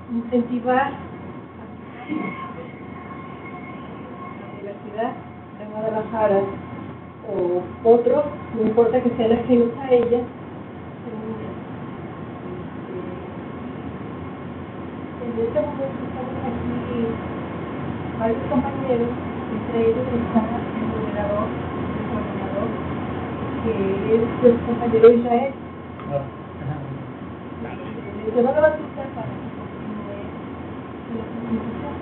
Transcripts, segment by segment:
incentivar la Universidad de Guadalajara o otros, no importa que sean ajenos a ella, en este momento estamos aquí varios compañeros, entre ellos está el moderador, el coordinador, que es nuestro compañero Israel. Le doy la batuta para que continúe la presentación.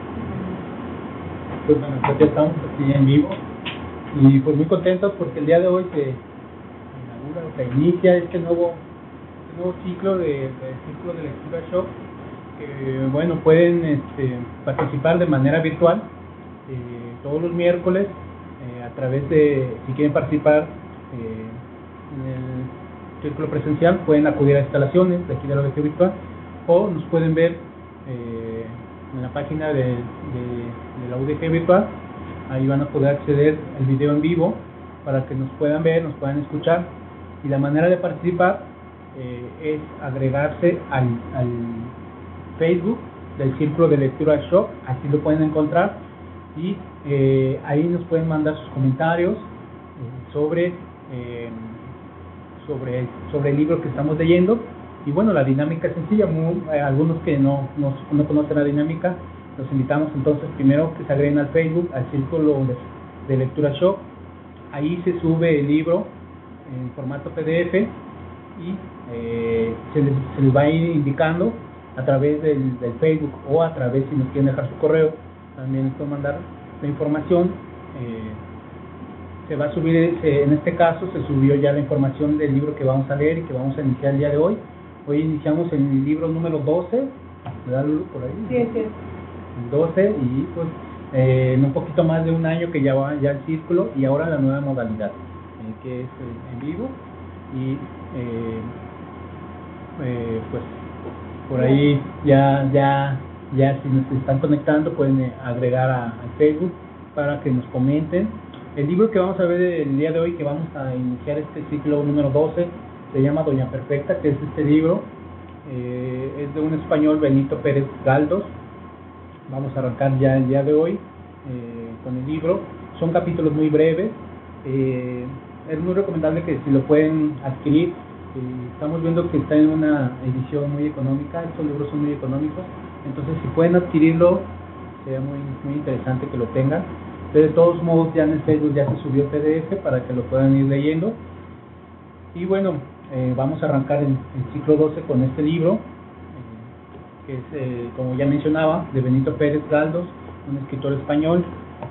Pues bueno, pues ya estamos aquí en vivo y pues muy contentos porque el día de hoy se inaugura, se inicia este nuevo ciclo de ciclo de lectura shock que bueno pueden participar de manera virtual todos los miércoles a través de, si quieren participar en el círculo presencial pueden acudir a instalaciones de aquí de la lectura virtual o nos pueden ver en la página de la UDG virtual. Ahí van a poder acceder al video en vivo para que nos puedan ver, nos puedan escuchar. Y la manera de participar es agregarse al Facebook del Círculo de Lectura Shock, así lo pueden encontrar. Y ahí nos pueden mandar sus comentarios sobre el libro que estamos leyendo. Y bueno, la dinámica es sencilla. Algunos que no conocen la dinámica, los invitamos entonces primero que se agreguen al Facebook, al Círculo de Lectura Shock. Ahí se sube el libro en formato PDF y se les va a ir indicando a través del Facebook o a través, si nos quieren dejar su correo, también les pueden mandar la información. Se va a subir, en este caso se subió ya la información del libro que vamos a leer y que vamos a iniciar el día de hoy. Hoy iniciamos el libro número 12, ¿verdad, Lulu, por ahí? Sí, sí. El 12 y pues en un poquito más de un año que ya va ya el círculo y ahora la nueva modalidad que es en vivo y pues por ahí ya si nos están conectando pueden agregar al Facebook para que nos comenten. El libro que vamos a ver el día de hoy, que vamos a iniciar este ciclo número 12, se llama Doña Perfecta, que es este libro, es de un español, Benito Pérez Galdós. Vamos a arrancar ya el día de hoy con el libro. Son capítulos muy breves, es muy recomendable que si lo pueden adquirir. Estamos viendo que está en una edición muy económica, estos libros son muy económicos, entonces si pueden adquirirlo sería muy interesante que lo tengan. Pero de todos modos ya en el Facebook ya se subió PDF para que lo puedan ir leyendo. Y bueno, vamos a arrancar el ciclo 12 con este libro, que es, como ya mencionaba, de Benito Pérez Galdós, un escritor español.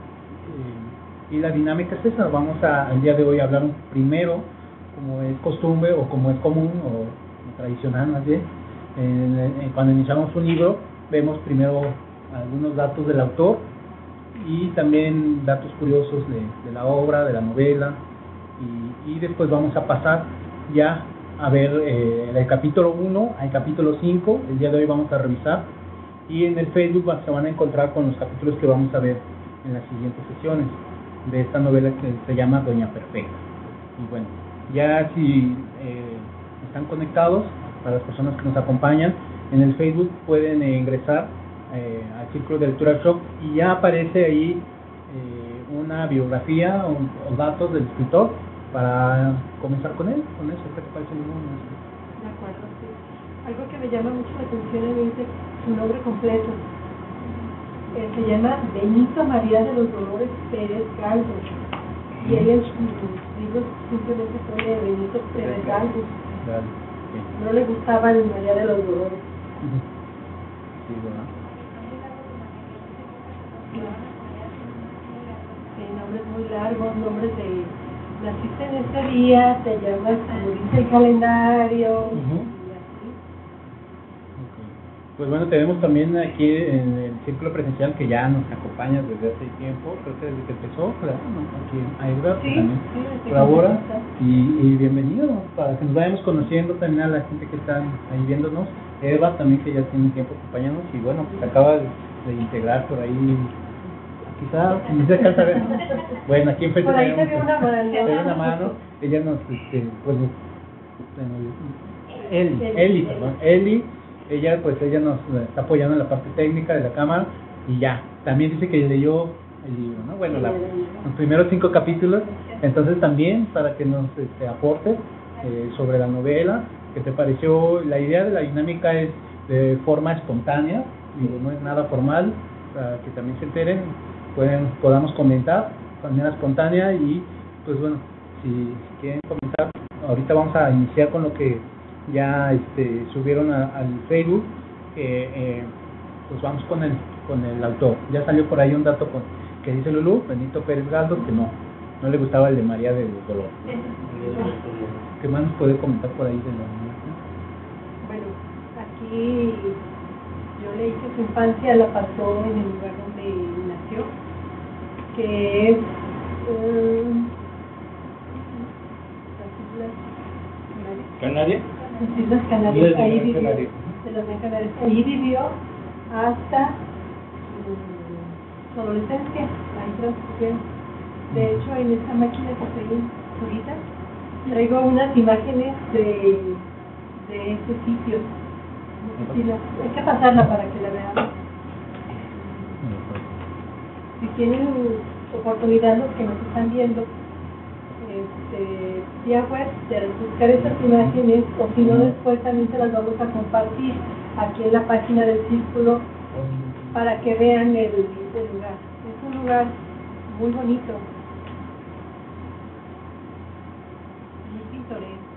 Y la dinámica es esa. El día de hoy a hablar primero, como es costumbre o como es común o tradicional más bien. Cuando iniciamos un libro vemos primero algunos datos del autor y también datos curiosos de la obra, de la novela, y después vamos a pasar ya a ver del capítulo 1 al capítulo 5. El día de hoy vamos a revisar y en el Facebook se van a encontrar con los capítulos que vamos a ver en las siguientes sesiones de esta novela que se llama Doña Perfecta. Y bueno, ya si están conectados, para las personas que nos acompañan en el Facebook pueden ingresar al Círculo de Lectura Shock y ya aparece ahí una biografía o datos del escritor para comenzar con él, con eso. ¿Qué te parece? De acuerdo, sí. Algo que me llama mucho la atención es su nombre completo. Se llama Benito María de los Dolores Pérez Galdós y él en sus libros simplemente pone Benito Pérez Galdós. No le gustaba el María de los Dolores. Sí, ¿verdad? Nombres muy largos, nombres de naciste en este día, te llamas como dice el calendario. Y así. Okay. Pues bueno, tenemos también aquí en el círculo presencial que ya nos acompaña desde hace tiempo, creo que desde que empezó, ¿verdad? Aquí a Edgar sí, también colabora y bienvenido, para que nos vayamos conociendo también a la gente que está ahí viéndonos. Eva también, que ya tiene tiempo acompañándonos y bueno, pues acaba de integrar por ahí. Quizá ni se alcanza a ver. Bueno, aquí enfrente por ahí tenemos una mano. Ella nos, pues, Eli ella nos está apoyando en la parte técnica de la cámara y ya, también dice que leyó el libro, ¿no? Bueno, los primeros 5 capítulos, entonces también para que nos aporte sobre la novela, ¿qué te pareció? La idea de la dinámica es de forma espontánea, digo, no es nada formal, para que también se enteren, podamos comentar de manera espontánea y pues bueno, si quieren comentar, ahorita vamos a iniciar con lo que ya subieron al Facebook, pues vamos con el autor. Ya salió por ahí un dato que dice Lulú, Benito Pérez Galdós, que no le gustaba el de María del Dolor. ¿Qué más nos puede comentar por ahí de la imagen? Bueno, aquí yo leí que su infancia la pasó en el lugar donde nació, que es ¿Canarias? Las Islas Canarias. Ahí vivió, de las Canarias. Ahí vivió hasta su adolescencia. Ahí transcurrió. De hecho, en esta máquina que estoy ahorita, traigo unas imágenes de ese sitio. Hay que pasarla para que la vean. Si tienen oportunidad, los que nos están viendo, vía web, de buscar esas imágenes, o si no, después también se las vamos a compartir aquí en la página del Círculo para que vean el lugar. Es un lugar muy bonito, muy pintoresco.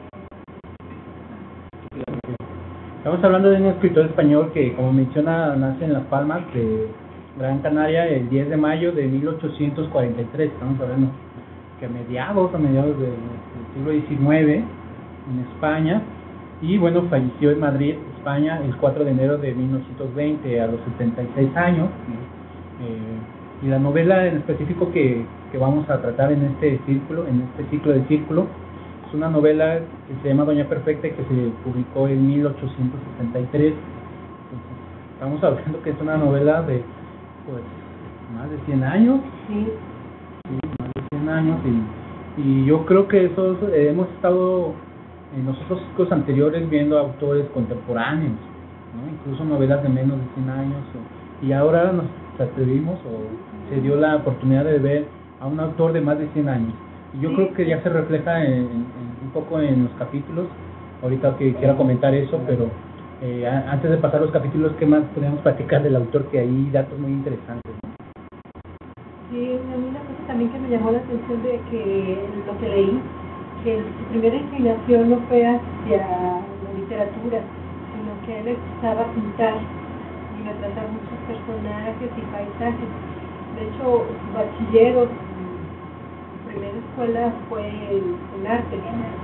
Estamos hablando de un escritor español que, como menciona, nace en Las Palmas de Gran Canaria el 10 de mayo de 1843. Estamos hablando que a mediados del siglo XIX en España, y bueno, falleció en Madrid, España, el 4 de enero de 1920 a los 76 años. Y la novela en específico que vamos a tratar en este ciclo del Círculo, es una novela que se llama Doña Perfecta y que se publicó en 1863. Entonces, estamos hablando que es una novela de pues más de 100 años. Sí. Más de 100 años, y yo creo que hemos estado en los otros ciclos anteriores viendo autores contemporáneos, ¿no? Incluso novelas de menos de 100 años, y ahora nos atrevimos o se dio la oportunidad de ver a un autor de más de 100 años. Y yo creo que ya se refleja un poco en los capítulos. Ahorita que quiero comentar eso, pero antes de pasar los capítulos, ¿qué más podemos platicar del autor? Que hay datos muy interesantes, ¿no? Sí, a mí una cosa también que me llamó la atención de que lo que leí, que su primera inclinación no fue hacia la literatura, sino que a él le gustaba pintar y retratar muchos personajes y paisajes. De hecho, su bachiller o su primera escuela fue en arte.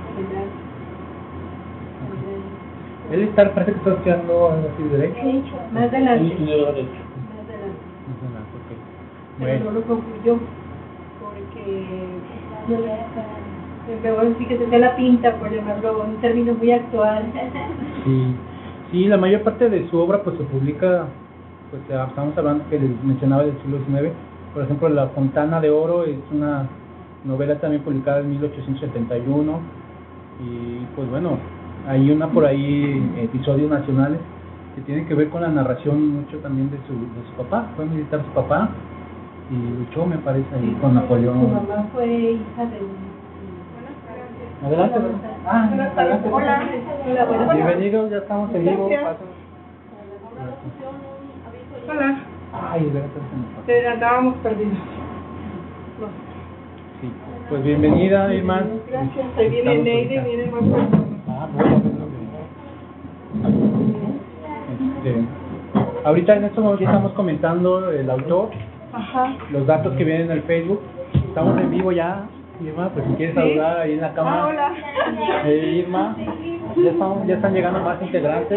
Él parece que está estudiando algo así de derecho. Sí, más adelante. Él estudió derecho. Más adelante. Okay. Pero Bueno. no lo concluyó porque no le pero sí que se la pinta, por llamarlo un término muy actual. Sí, la mayor parte de su obra pues se publica, pues estamos hablando que les mencionaba del siglo XIX. Por ejemplo, La Fontana de Oro es una novela también publicada en 1871, y pues bueno, hay una por ahí, episodios nacionales que tienen que ver con la narración mucho también de su papá. Fue militar su papá y luchó, me parece, ahí con Napoleón. Su mamá fue hija de Adelante. Adelante. Hola, buenas. Bienvenidos, ya estamos en vivo. Hola. Ay, Andábamos perdidos. Sí, pues bienvenida, Irma. Gracias. Ahí viene Neide, viene más personas. Ahorita en estos momentos estamos comentando el autor, Ajá. los datos que vienen en el Facebook. Estamos en vivo ya, Irma, pues si quieres saludar ahí en la cámara. Hola. Irma, ya están llegando más integrantes.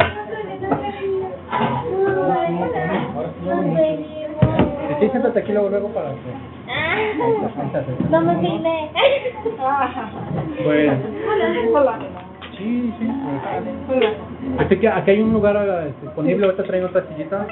Sí, siéntate aquí luego para que... Vamos, dime. Bueno. Hola. Sí. Hola. Aquí hay un lugar disponible, ahorita traen otra sillita.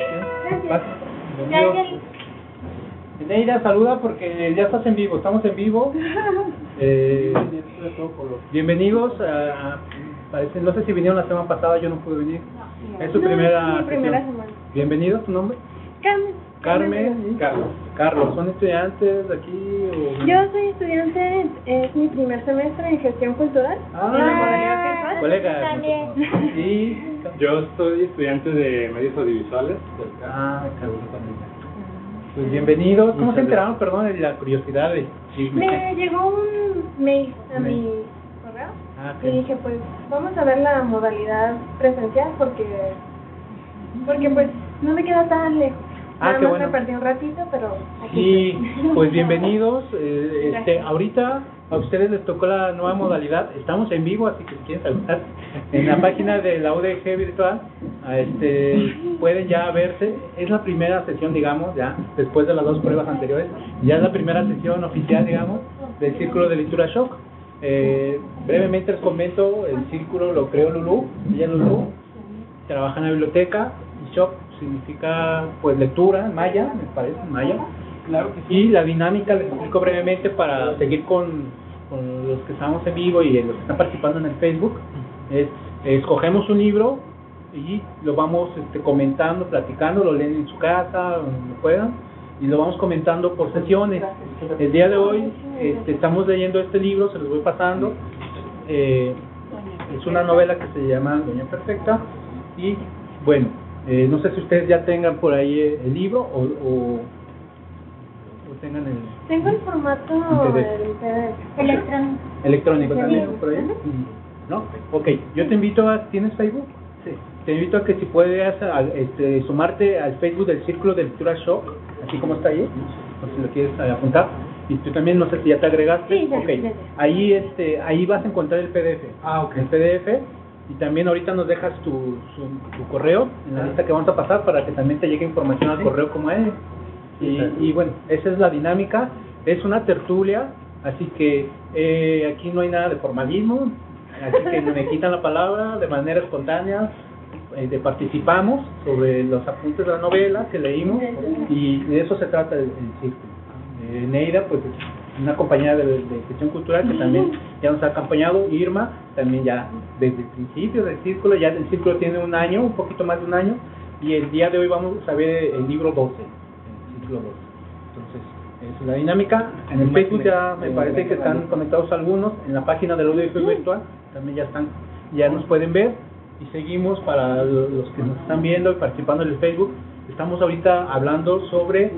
Neida, saluda porque ya estás en vivo, estamos en vivo. Bienvenidos parece, no sé si vinieron la semana pasada, yo no pude venir. Es su No, primera es mi primera sesión. semana. Bienvenido, ¿tu nombre? Carmen. Y Carlos, ¿son estudiantes de aquí o...? Yo soy estudiante, es mi primer semestre en gestión cultural. Ah, en la modalidad virtual. colegas. También. Y... Yo soy estudiante de medios audiovisuales. Ah, Carlos. Pues bienvenidos. ¿Cómo se enteraron, perdón, de la curiosidad de chisme? Me llegó un mail a mi correo Ah, ok. y dije, pues vamos a ver la modalidad presencial porque pues no me queda tan lejos. Ah, Nada qué más bueno. me perdí un ratito, pero aquí Sí, estoy. pues bienvenidos. Gracias. Ahorita a ustedes les tocó la nueva modalidad. Estamos en vivo, así que si quieren saludar en la página de la UDG virtual, pueden ya verse. Es la primera sesión, digamos, ya después de las dos pruebas anteriores. Ya es la primera sesión oficial, digamos, del Círculo de Lectura Shock. Brevemente les comento, el círculo lo creó Lulú. Ella es Lulú, trabaja en la biblioteca. Y Shock significa pues lectura en maya, me parece, en maya. Claro que Y la dinámica les explico brevemente para seguir con los que estamos en vivo y los que están participando en el Facebook. Escogemos un libro y lo vamos comentando, platicando, lo leen en su casa, donde puedan, y lo vamos comentando por sesiones. El día de hoy estamos leyendo este libro, se los voy pasando. Es una novela que se llama Doña Perfecta. Y bueno, no sé si ustedes ya tengan por ahí el libro o tengan el Tengo el formato PDF. del PDF. Electrónico. electrónico también, Sí. ¿no? Por ahí. ¿No? Ok, yo te invito a... ¿Tienes Facebook? Sí. Te invito a que si puedes sumarte al Facebook del Círculo de Lectura Shock, así como está ahí, o si lo quieres apuntar. Y tú también, no sé si ya te agregaste. Sí, ya, okay. ya. Ahí vas a encontrar el PDF. Ah, ok. El PDF. Y también ahorita nos dejas tu correo en la lista que vamos a pasar para que también te llegue información al correo como él. Y bueno, esa es la dinámica. Es una tertulia, así que aquí no hay nada de formalismo, así que me quitan la palabra de manera espontánea. Participamos sobre los apuntes de la novela que leímos y de eso se trata el círculo. Neida, pues es una compañera de gestión cultural que también ya nos ha acompañado. Irma también ya desde el principio del círculo, ya el círculo tiene un año, un poquito más de un año, y el día de hoy vamos a ver el libro 12, el ciclo 12. Entonces, esa es la dinámica. En el Facebook ya me parece que están conectados algunos, en la página de la UDG virtual también ya nos pueden ver. Y seguimos para los que nos están viendo y participando en el Facebook. Estamos ahorita hablando sobre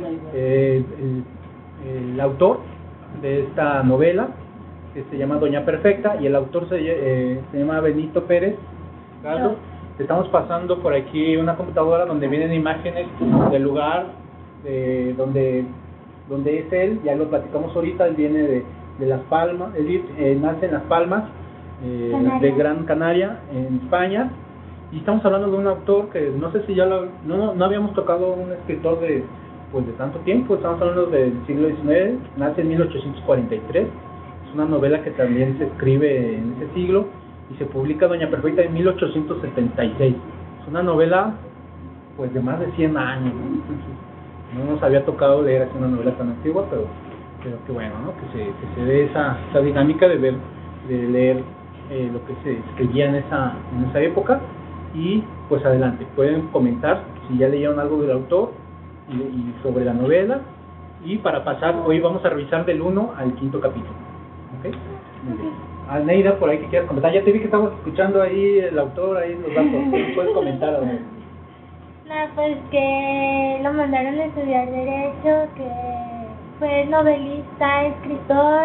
el autor de esta novela, que se llama Doña Perfecta, y el autor se llama Benito Pérez Galdo. Estamos pasando por aquí una computadora donde vienen imágenes del lugar donde es él. Ya lo platicamos ahorita. Él viene de Las Palmas, él nace en Las Palmas, de Gran Canaria, en España, y estamos hablando de un autor que no sé si ya no habíamos tocado un escritor de tanto tiempo. Estamos hablando del siglo XIX, nace en 1843, es una novela que también se escribe en ese siglo, y se publica Doña Perfecta en 1876. Es una novela pues de más de 100 años, ¿no? Entonces, no nos había tocado leer así una novela tan antigua, pero que bueno, ¿no? Que se dé esa dinámica de leer lo que se escribía en esa época. Y pues adelante, pueden comentar si ya leyeron algo del autor y sobre la novela. Y para pasar, hoy vamos a revisar del 1 al 5º capítulo. ¿Ok? Muy bien. Neida, por ahí que quieras comentar. Ya te vi que estamos escuchando ahí el autor, ahí los datos. ¿Puedes comentar algo? Pues que lo mandaron a estudiar Derecho, que fue novelista, escritor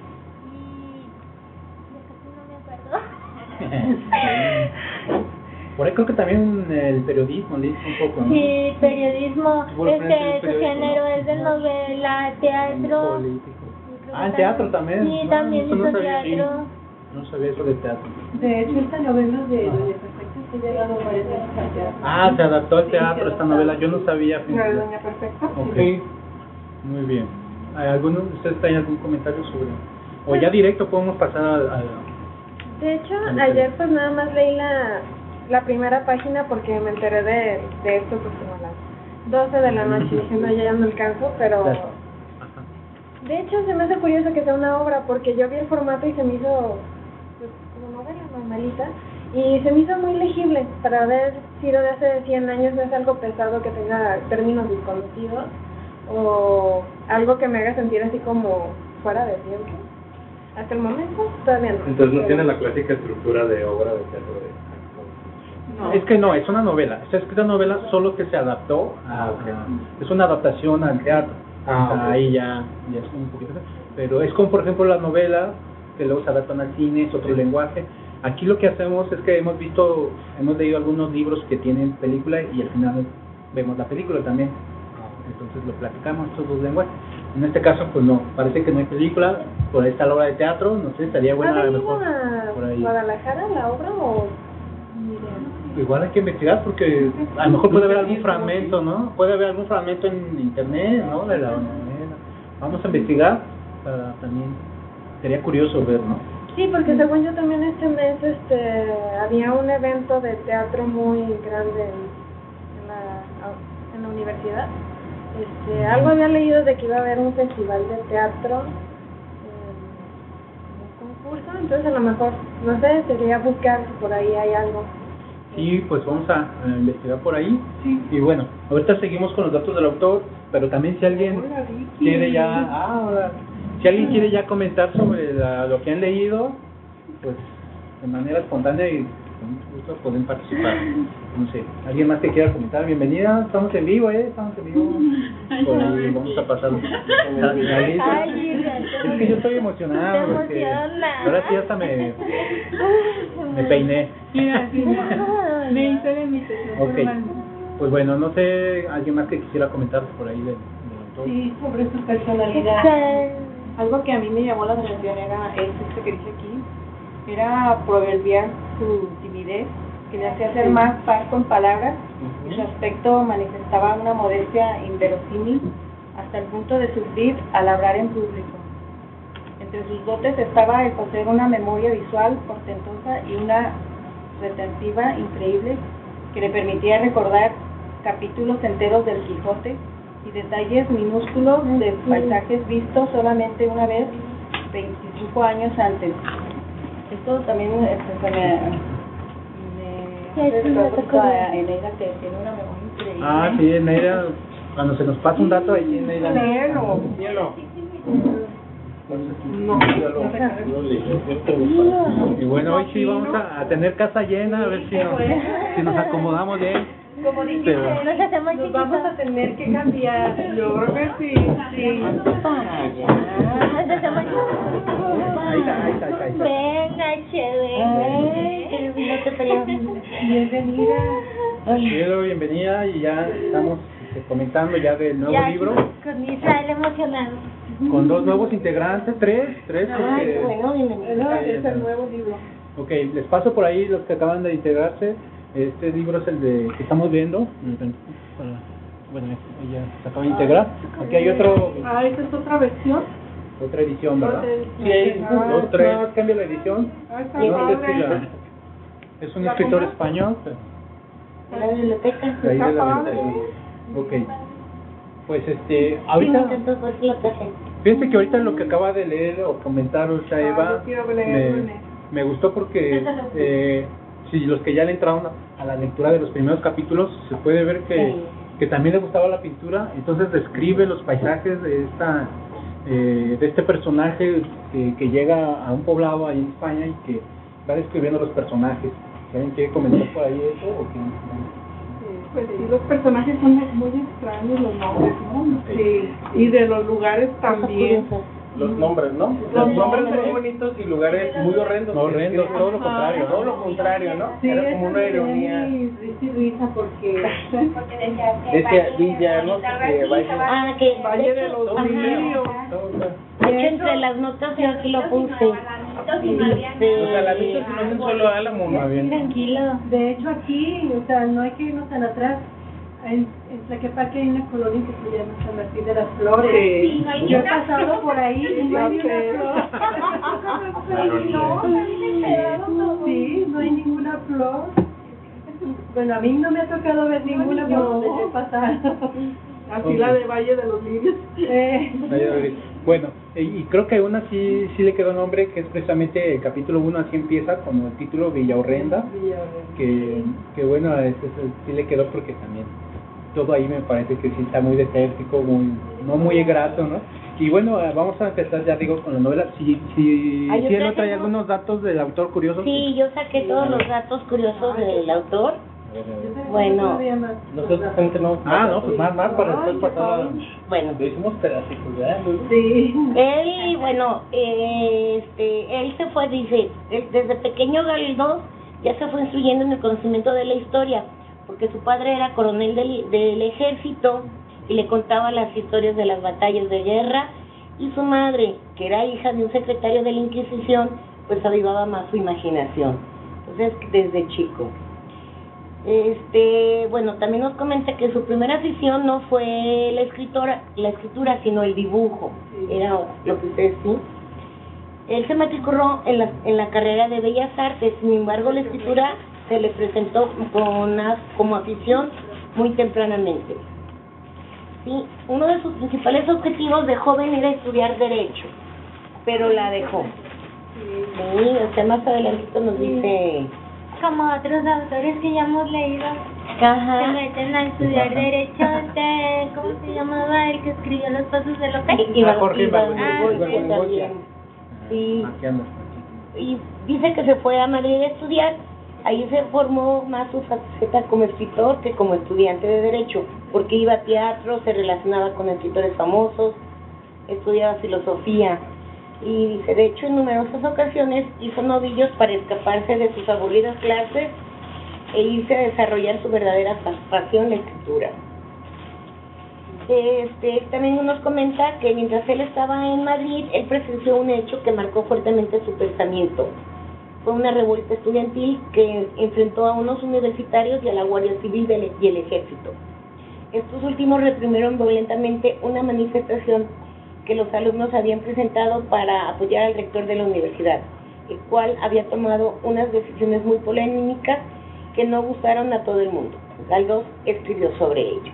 y casi no me acuerdo. Por ahí creo que también el periodismo le hizo un poco, ¿no? Sí, periodismo, Tuvo referencia en el su periódico, género ¿no? es de novela, teatro. Político. Creo Ah, que en teatro también. Sí, No, también eso no hizo sabía. teatro. No sabía eso de teatro. De hecho, esta novela de Doña Perfecta se ha llegado varias veces al teatro. Ah, se adaptó al Sí, teatro se esta adaptó. novela, yo no sabía. ¿La fíjate. de Doña Perfecta? Ok, muy bien. ¿Alguno de ustedes tiene algún comentario sobre? O ya directo podemos pasar a De hecho, ayer pues nada más leí la primera página porque me enteré de esto pues como a las 12 de la noche, diciendo ya no alcanzo, pero de hecho se me hace curioso que sea una obra porque yo vi el formato y se me hizo pues como novela normalita, Y se me hizo muy legible para haber sido de hace 100 años, no es algo pesado que tenga términos desconocidos o algo que me haga sentir así como fuera de tiempo. Hasta el momento todavía no. Entonces no tiene la clásica estructura de obra de teatro de... No. Es que no, es una novela. Está escrita novela, solo que se adaptó a... Es una adaptación al teatro. Ah, O sea, ok. ahí ya es un poquito... Pero es como, por ejemplo, las novelas, que luego se adaptan al cine, es otro lenguaje. Aquí lo que hacemos es que hemos leído algunos libros que tienen película y al final vemos la película también. Entonces lo platicamos, estos dos lenguajes. En este caso, pues no, parece que no hay película, por ahí está la obra de teatro, no sé, estaría buena a ¿Ha lo venido mejor por a ahí. Guadalajara la obra o...? Igual hay que investigar porque a lo mejor puede haber algún fragmento, ¿no? Puede haber algún fragmento en internet, ¿no? De la novela. Vamos a investigar para también, sería curioso ver, ¿no? Sí, porque según yo también este mes había un evento de teatro muy grande en la universidad. Algo había leído de que iba a haber un festival de teatro, un concurso, entonces a lo mejor, no sé, sería buscar si por ahí hay algo. Sí, pues vamos a investigar por ahí. Y bueno, ahorita seguimos con los datos del autor, pero también si alguien Hola, Vicky. quiere ya, hola. Si alguien quiere ya comentar sobre lo que han leído, pues de manera espontánea y con mucho gusto pueden participar. No sé, alguien más que quiera comentar, bienvenida, estamos en vivo, estamos en vivo. Por ahí vamos a pasar. Ay, Es que yo estoy emocionado Te porque emociona. ahora sí hasta me peiné. Mira, sí, me hice de mi sesión. Ok, pues bueno, no sé, alguien más que quisiera comentar por ahí del autor. Sí, sobre su personalidad. Algo que a mí me llamó la atención era esto que dice aquí, era proverbiar su timidez, que le hacía hacer más par con palabras, y su aspecto manifestaba una modestia inverosímil hasta el punto de sufrir al hablar en público. Entre sus dotes estaba el poseer una memoria visual portentosa y una retentiva increíble que le permitía recordar capítulos enteros del Quijote y detalles minúsculos de paisajes vistos solamente una vez 25 años antes. Esto también se me hace recuerdo a Eneida, que tiene una memoria increíble. Ah, sí, Neira, cuando se nos pasa un dato ahí, Neira. Léelo. No, Y bueno, hoy sí vamos a tener casa llena, a ver si nos acomodamos bien. Como dijiste, Pero- Nos hacemos nos vamos a tener que cambiar. Yo creo que sí. Sí. Nos hacemos Ahí está. Venga, chévere. No te preocupes. Bienvenida. Cielo, bienvenida y ya estamos comentando ya del nuevo libro Con Israel emocionado. con dos nuevos integrantes, tres porque... Bueno, es el nuevo libro. Ok, les paso por ahí los que acaban de integrarse. Este libro es el de que estamos viendo. Bueno, ya se acaba de integrar. Aquí hay ¿Esta es otra versión? otra edición, ¿verdad? Otra edición. Sí, hay Ah, dos, tres, cambia la edición. Está No sé si padre. es un escritor español, pero En la biblioteca. de ahí de la Está padre. biblioteca. Ok. Pues Sí, me ahorita, encantó porque lo traje. fíjense que ahorita lo que acaba de leer o comentar Usha Eva, yo quiero leerlo, me gustó porque si los que ya le entraron a la lectura de los primeros capítulos, se puede ver que también le gustaba la pintura, entonces describe los paisajes de este personaje que llega a un poblado ahí en España y que va describiendo los personajes. ¿Alguien quiere comentar por ahí eso o qué? Pues sí, los personajes son muy extraños, los nombres, ¿no? Sí, y de los lugares también. Los nombres, ¿no? Los nombres muy bonitos y lugares muy horrendos. No horrendos, todo lo contrario. Todo lo contrario, ¿no? Sí, Era como una ironía. risa porque Decía Villa, no sé qué, vaya. Ah, que Valle de los ajá. Ríos. De hecho, entre las notas yo aquí lo puse. O sea, la vista si no es un solo álamo, ¿no? Tranquilo. De hecho, aquí, o sea, no hay que irnos tan atrás. En Tlaquepaque hay una colonia que se llama San Martín de las Flores. Sí. Yo he pasado por ahí y no hay ninguna flor. Sí, no hay ninguna flor. Bueno, a mí no me ha tocado ver ninguna por donde yo he pasado. Así la de Valle de los Lirios. Bueno, y creo que una sí le quedó nombre, que es precisamente el capítulo 1, así empieza, como el título Villahorrenda, que bueno, sí le quedó porque también todo ahí me parece que sí está muy desértico, no muy grato, ¿no? Y bueno, vamos a empezar, ya digo, con la novela. Si él trae algunos datos del autor curiosos. Sí, yo saqué todos los datos curiosos del autor. Bueno, Nosotros gente no. No, pues más para después pasar. bueno. Lo hicimos pedacitos, ¿verdad? Sí. Él, bueno, él se fue, dice, desde pequeño Galdós ya se fue instruyendo en el conocimiento de la historia, porque su padre era coronel del ejército y le contaba las historias de las batallas de guerra, y su madre, que era hija de un secretario de la Inquisición, pues avivaba más su imaginación. Entonces, desde chico. Bueno, también nos comenta que su primera afición no fue la escritura, sino el dibujo. Era lo que ustedes sí. Él se matriculó en la carrera de Bellas Artes, sin embargo la escritura se le presentó como afición muy tempranamente. Sí, uno de sus principales objetivos de joven era estudiar Derecho, pero la dejó. Sí, o sea, más adelantito nos dice... Como otros autores que ya hemos leído, Ajá. se meten a estudiar Derecho ¿cómo se llamaba el que escribió Los Pasos de López? Jorge Iván también. Sí. Y dice que se fue a Madrid a estudiar. Ahí se formó más su faceta como escritor que como estudiante de Derecho, porque iba a teatro, se relacionaba con escritores famosos, estudiaba filosofía. Y dice, de hecho, en numerosas ocasiones hizo novillos para escaparse de sus aburridas clases e irse a desarrollar su verdadera pasión, la escritura. También nos comenta que mientras él estaba en Madrid, él presenció un hecho que marcó fuertemente su pensamiento. Fue una revuelta estudiantil que enfrentó a unos universitarios y a la Guardia Civil y el Ejército. Estos últimos reprimieron violentamente una manifestación que los alumnos habían presentado para apoyar al rector de la universidad, el cual había tomado unas decisiones muy polémicas que no gustaron a todo el mundo. Galdós escribió sobre ello.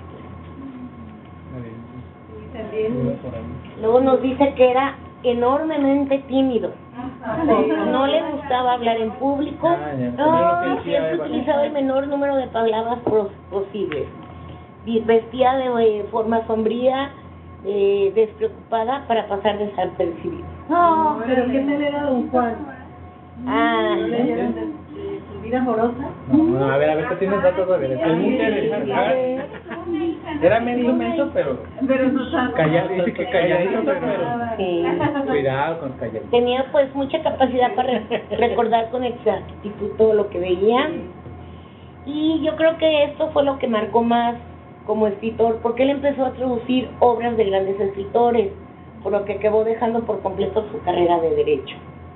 Luego nos dice que era enormemente tímido. No le gustaba hablar en público, siempre utilizaba el menor número de palabras posibles. Vestía de forma sombría, despreocupada para pasar desapercibido. No, pero ¿qué tal era Don Juan? ¿No leyeron de su vida amorosa? No, a ver, ¿qué tienes datos? A ver, es muy interesante. Era medio menso, pero no sabe. Dice que calladito, pero... Sí. Cuidado con calladito. Tenía pues mucha capacidad para recordar con exactitud todo lo que veía, y yo creo que esto fue lo que marcó más como escritor, porque él empezó a traducir obras de grandes escritores, por lo que acabó dejando por completo su carrera de Derecho.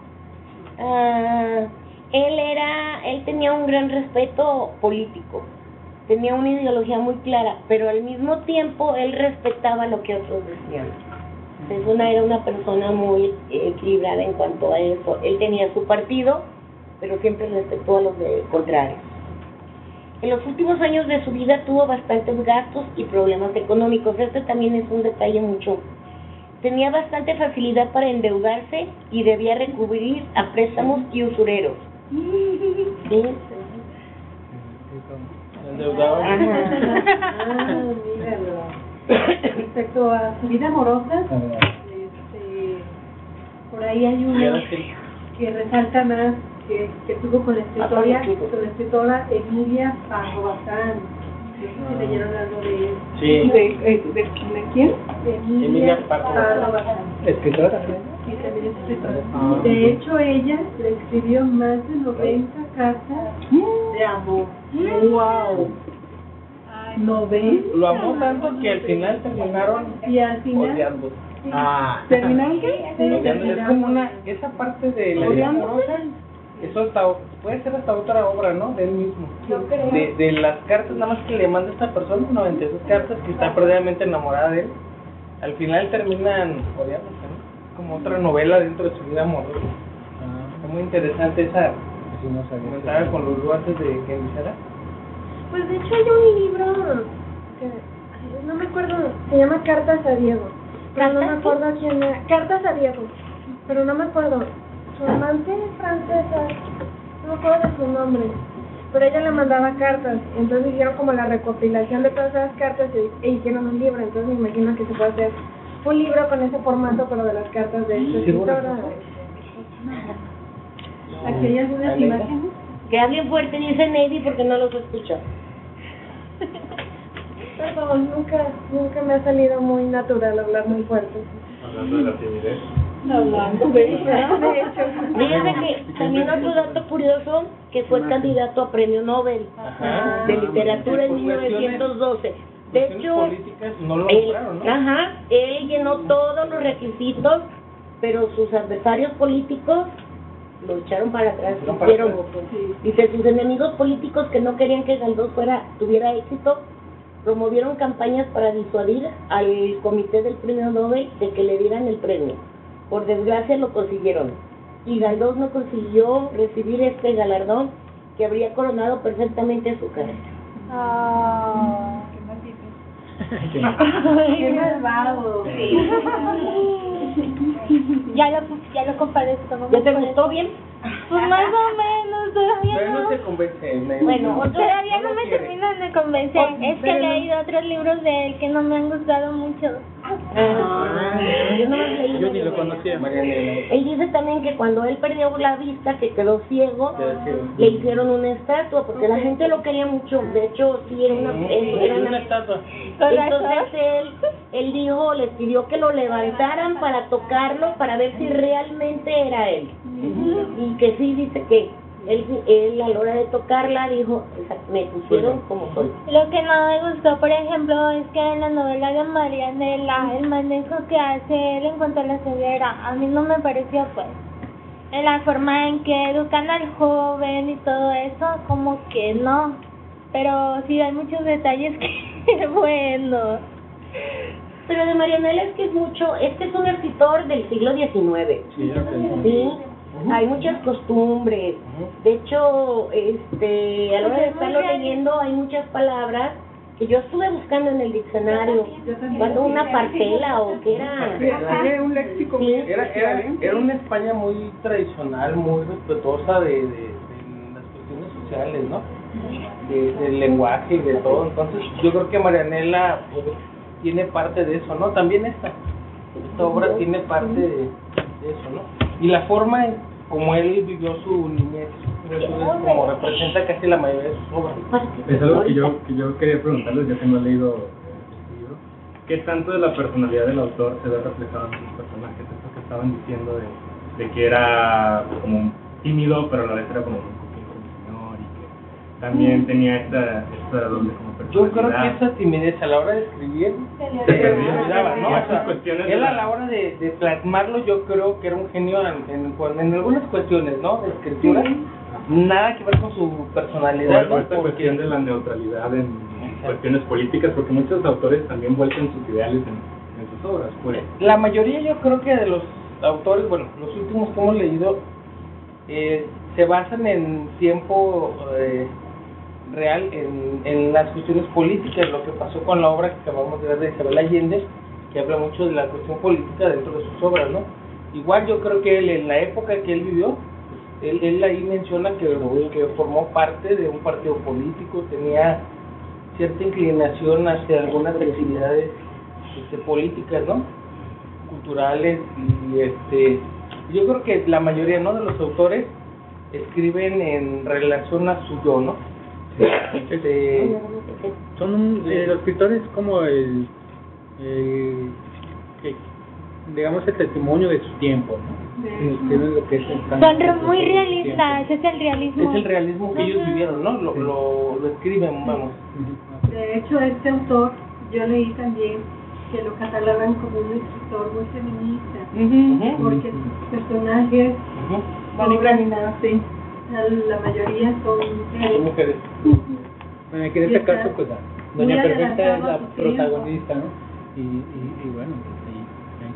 Él tenía un gran respeto político, tenía una ideología muy clara, pero al mismo tiempo él respetaba lo que otros decían. Entonces era una persona muy equilibrada en cuanto a eso. Él tenía su partido, pero siempre respetó a los contrarios. En los últimos años de su vida tuvo bastantes gastos y problemas económicos. Este también es un detalle mucho. Tenía bastante facilidad para endeudarse y debía recurrir a préstamos y usureros. ¿Sí? endeudado. Míralo. Respecto a su vida amorosa, por ahí hay una que resalta más que tuvo con la escritora Emilia Pardo Bazán. No sé si leyeron algo de él. Sí. ¿De quién? Emilia Pardo Bazán. ¿Escritora también? Sí, también es escritora. De hecho, ella le escribió más de 90 cartas de amor. ¡Wow! 90. Lo amó tanto que al final terminaron Y al final odiando. ¿terminaron qué? Sí, Odiando. Es como esa parte de la vida amorosa. Eso puede ser hasta otra obra, ¿no? De él mismo. Yo creo. De las cartas, nada más que le manda a esta persona, 96 cartas, que está perdidamente enamorada de él. Al final terminan odiándose, ¿no? Como otra novela dentro de su vida amorosa. Es muy interesante esa. Comentaba con los lugares de que iniciara. Pues de hecho hay un libro que no me acuerdo llama Cartas a Diego. Pero no me ¿Cartas? acuerdo quién era. Cartas a Diego. Pero no me acuerdo. Su amante francesa. No me acuerdo de su nombre. Pero ella le mandaba cartas. Entonces hicieron como la recopilación de todas esas cartas e hicieron un libro. Entonces me imagino que se puede hacer un libro con ese formato, pero de las cartas de esta escritora. Aquí hay algunas imágenes. Que hablen fuerte, dice Navy, porque no los escucha. Perdón, nunca me ha salido muy natural hablar muy fuerte. Hablando de la timidez. De hecho. Fíjense que también otro dato curioso, que fue candidato a premio Nobel Ajá. de literatura en Por cuestiones- 1912. De cuestiones hecho, políticas no lo él, lograron, ¿no? ajá, él llenó todos los requisitos, pero sus adversarios políticos lo echaron para atrás. Lo para Hicieron, atrás. dice, sus enemigos políticos que no querían que Galdós tuviera éxito, promovieron campañas para disuadir al comité del premio Nobel de que le dieran el premio. Por desgracia lo consiguieron, y Galdós no consiguió recibir este galardón que habría coronado perfectamente su carrera. Ah. Qué malvado. Ya lo comparezco, ¿no? ¿Ya te gustó bien? Pues más o menos, todavía Pero no no. se convence. Bueno, Todavía no lo me quiere. terminan de convencer. Es que he leído otros libros de él que no me han gustado mucho. Yo no los leí. Yo ni lo conocía. Marianela. Él dice también que cuando él perdió la vista, que quedó ciego, Quedó ciego. le hicieron una estatua, porque la gente lo quería mucho. De hecho, sí, era Es una una estatua. Entonces él dijo, les pidió que lo levantaran para tocarlo, para ver si realmente era él. Y que sí, dice que él a la hora de tocarla dijo, me pusieron como soy. Lo que no me gustó, por ejemplo, es que en la novela de Marianela, el manejo que hace él en cuanto a la ceguera, a mí no me pareció, pues, en la forma en que educan al joven y todo eso, como que no. Pero sí hay muchos detalles que, bueno. Pero de Marianela es que es un escritor del siglo XIX. Sí, hay muchas costumbres. De hecho, a la hora de estarlo leyendo hay muchas palabras que yo estuve buscando en el diccionario. Cuando una parcela o que era. Tiene un léxico Sí. muy Era una España muy tradicional, muy respetuosa de las cuestiones sociales, ¿no? Del lenguaje y de todo. Entonces, yo creo que Marianela pues, tiene parte de eso, ¿no? También esta obra tiene parte de eso, ¿no? Y la forma en como él vivió su niñez, eso es como representa casi la mayoría de sus obras. Es algo que yo quería preguntarles, ya que no he leído el libro. ¿Qué tanto de la personalidad del autor se ve reflejado en sus personajes? Esto que estaban diciendo de que era como tímido, pero a la vez era como un poquito señor, y que también tenía esta doble como Yo personalidad. creo que esa timidez a la hora de escribir se olvidaba, ¿no? O sea, él a la hora de plasmarlo yo creo que era un genio en algunas cuestiones, ¿no? De escritura, nada que ver con su personalidad, Por ¿no? esta cuestión de la neutralidad en cuestiones políticas, porque muchos autores también vuelcan sus ideales en sus obras. Pues. La mayoría yo creo que de los autores, bueno, los últimos que hemos leído, se basan en tiempo real en las cuestiones políticas, lo que pasó con la obra que acabamos de ver de Isabel Allende, que habla mucho de la cuestión política dentro de sus obras, ¿no? Igual yo creo que él, en la época que él vivió, él ahí menciona que formó parte de un partido político, tenía cierta inclinación hacia algunas actividades políticas, ¿no? Culturales, y yo creo que la mayoría, ¿no?, de los autores escriben en relación a su yo, ¿no? Son los escritores como digamos el testimonio de su tiempo, ¿no? Escriben lo que es el canto de Son muy su realistas, tiempo. es el realismo. Es el realismo que ellos vivieron, ¿no? Lo escriben, vamos. De hecho, este autor, yo leí también que lo catalogan como un escritor muy feminista, porque sus personajes, No libra ni nada. sí, la mayoría son Son mujeres. Bueno, aquí en este caso, pues, muy Doña Perfecta es adelantado la a su tiempo. protagonista, ¿no? Y bueno, pues ahí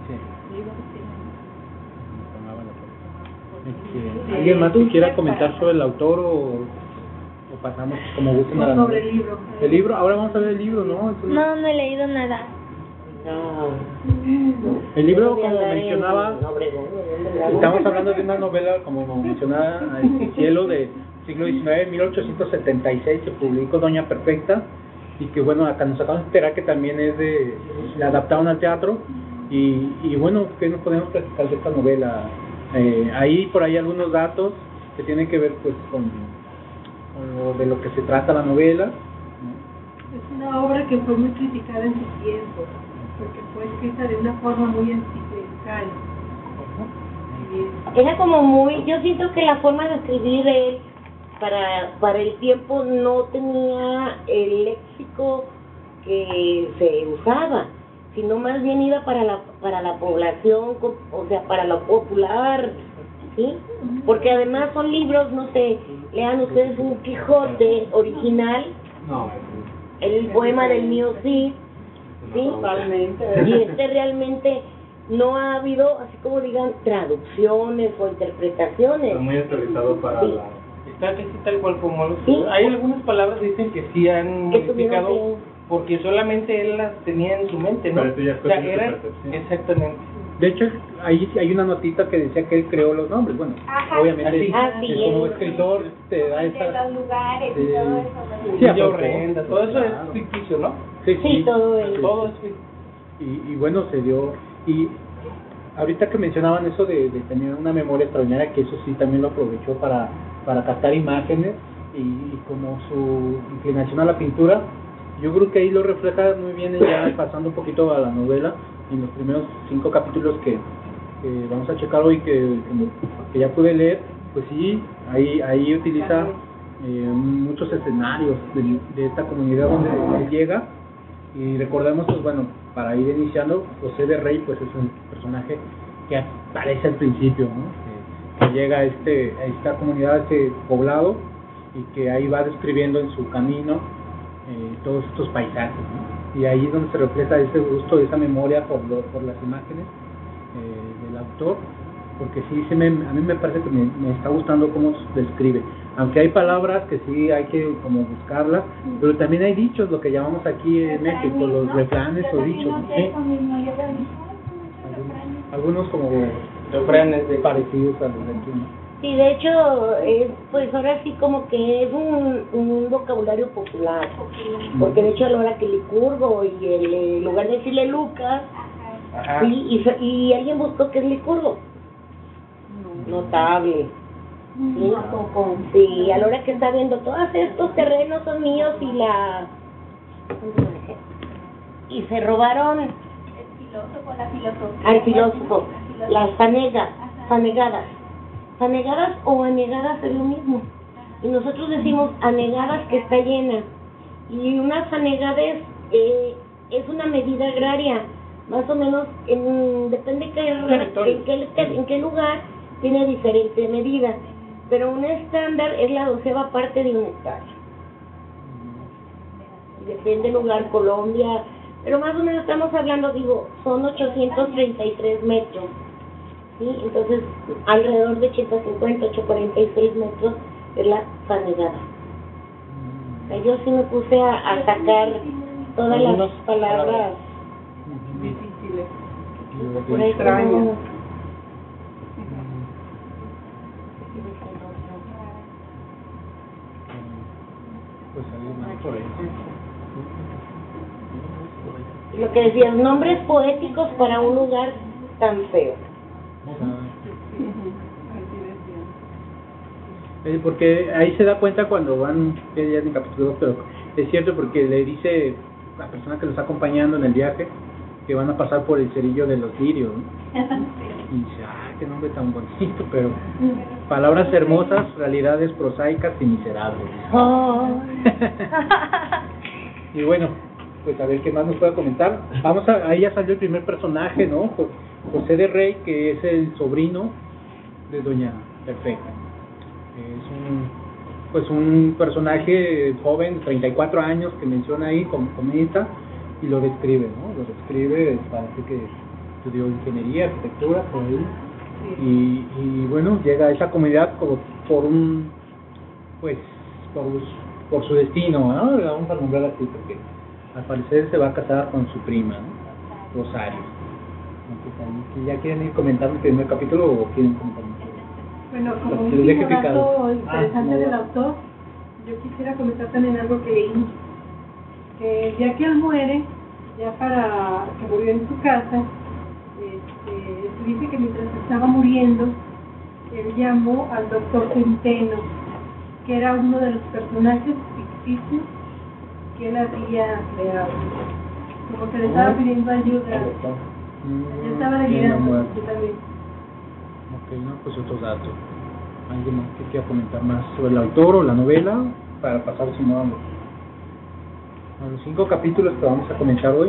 se tomaba la cosa. ¿Alguien más que quiera comentar sobre el autor o pasamos como gusten a la sobre el libro. El libro, ahora vamos a ver el libro, ¿no? No he leído nada. El libro, Voy a como andar en mencionaba, Obregón, estamos hablando de una novela, como mencionaba, El cielo del siglo XIX, 1876, se publicó Doña Perfecta, y que bueno, acá nos acabamos de enterar que también la adaptaron al teatro, y bueno, ¿qué nos podemos platicar de esta novela? Hay por ahí algunos datos que tienen que ver pues con de lo que se trata la novela. Es una obra que fue muy criticada en su tiempo, porque fue escrita de una forma muy anticlerical. Era como muy, yo siento que la forma de escribir él para el tiempo no tenía el léxico que se usaba, sino más bien iba para la población, o sea, para lo popular, ¿sí? Porque además son libros, no sé, lean ustedes un Quijote original, el poema del mío Cid, ¿sí? Y realmente no ha habido, así como digan, traducciones o interpretaciones. Está muy aterrizado para sí. la... Está casi tal cual como lo Sí. Hay algunas palabras que dicen que sí han Que modificado tuvieron porque solamente él las tenía en su mente, ¿no? Pero eso ya es O sea, cuestión de eran percepción. exactamente. De hecho, ahí hay una notita que decía que él creó los nombres. Bueno, obviamente, Así como es. escritor te da esta... los lugares y todo eso. Sí, Villa a Horrenda, todo eso claro. es ficticio, ¿no? Sí, todo eso. Todo es ficticio. Y bueno, se dio... Y ahorita que mencionaban eso de tener una memoria extraordinaria, que eso sí también lo aprovechó para captar imágenes y como su inclinación a la pintura, yo creo que ahí lo refleja muy bien, ya pasando un poquito a la novela, en los primeros 5 capítulos que vamos a checar hoy, que ya pude leer. Pues sí, ahí utiliza muchos escenarios de esta comunidad donde él llega. Y recordemos, pues bueno, para ir iniciando, José de Rey pues es un personaje que aparece al principio, ¿no? Que llega a esta comunidad, a este poblado, y que ahí va describiendo en su camino todos estos paisajes, ¿no? Y ahí es donde se refleja ese gusto, esa memoria por las imágenes del autor, porque sí, a mí me parece que me está gustando cómo describe, aunque hay palabras que sí hay que como buscarlas, pero también hay dichos, lo que llamamos aquí en México, los refranes o dichos, ¿sí? Algunos como Refranes parecidos a los de aquí, ¿no? Sí, de hecho, pues ahora sí como que es un vocabulario popular, porque de hecho a la hora que Licurgo y en lugar de decirle Lucas, Ajá. sí, y alguien buscó que es Licurgo, notable, sí, sí, a la hora que está viendo todos estos terrenos son míos y se robaron al filósofo, las fanegadas o anegadas es lo mismo, y nosotros decimos anegadas que está llena, y una fanegades es una medida agraria, más o menos, depende en qué lugar tiene diferente medida, pero un estándar es la 12ª parte de un hectárea. Depende del lugar, Colombia, pero más o menos estamos hablando, son 833 metros. ¿Sí? Entonces, alrededor de 850, 846 metros es la fanegada. O sea, yo sí me puse a sacar todas las palabras Difíciles. por ahí extrañas. Pues algo más por ahí. Y lo que decías, nombres poéticos para un lugar tan feo. Porque ahí se da cuenta cuando van, ya en el capítulo 2, pero es cierto porque le dice la persona que los está acompañando en el viaje que van a pasar por el cerillo de los lirios, ¿no? Y dice, qué nombre tan bonito, pero palabras hermosas, realidades prosaicas y miserables. Y bueno, pues a ver qué más nos puede comentar. Ahí ya salió el primer personaje, ¿no? José de Rey, que es el sobrino de Doña Perfecta. Es un personaje joven, 34 años, que menciona ahí, comenta, y lo describe, ¿no? Lo describe, parece que estudió ingeniería, arquitectura, por ahí. Y bueno, llega a esa comunidad como por su destino, ¿no? Vamos a nombrar así, porque al parecer se va a casar con su prima, ¿no? Rosario. Entonces, ¿ya quieren ir comentando el primer capítulo o quieren comentar? Bueno, como Los un que les deje último dato picado. interesante del autor, yo quisiera comentar también algo que leí, que el día que él muere, ya para que murió en su casa, se dice que mientras estaba muriendo, él llamó al doctor Centeno, que era uno de los personajes ficticios que él había creado. Como que le estaba pidiendo ayuda. Yo estaba delirando también. Ok, no, pues otros datos. ¿Alguien más que quiera comentar más sobre el autor o la novela? Para pasar si no a los 5 capítulos que vamos a comentar hoy.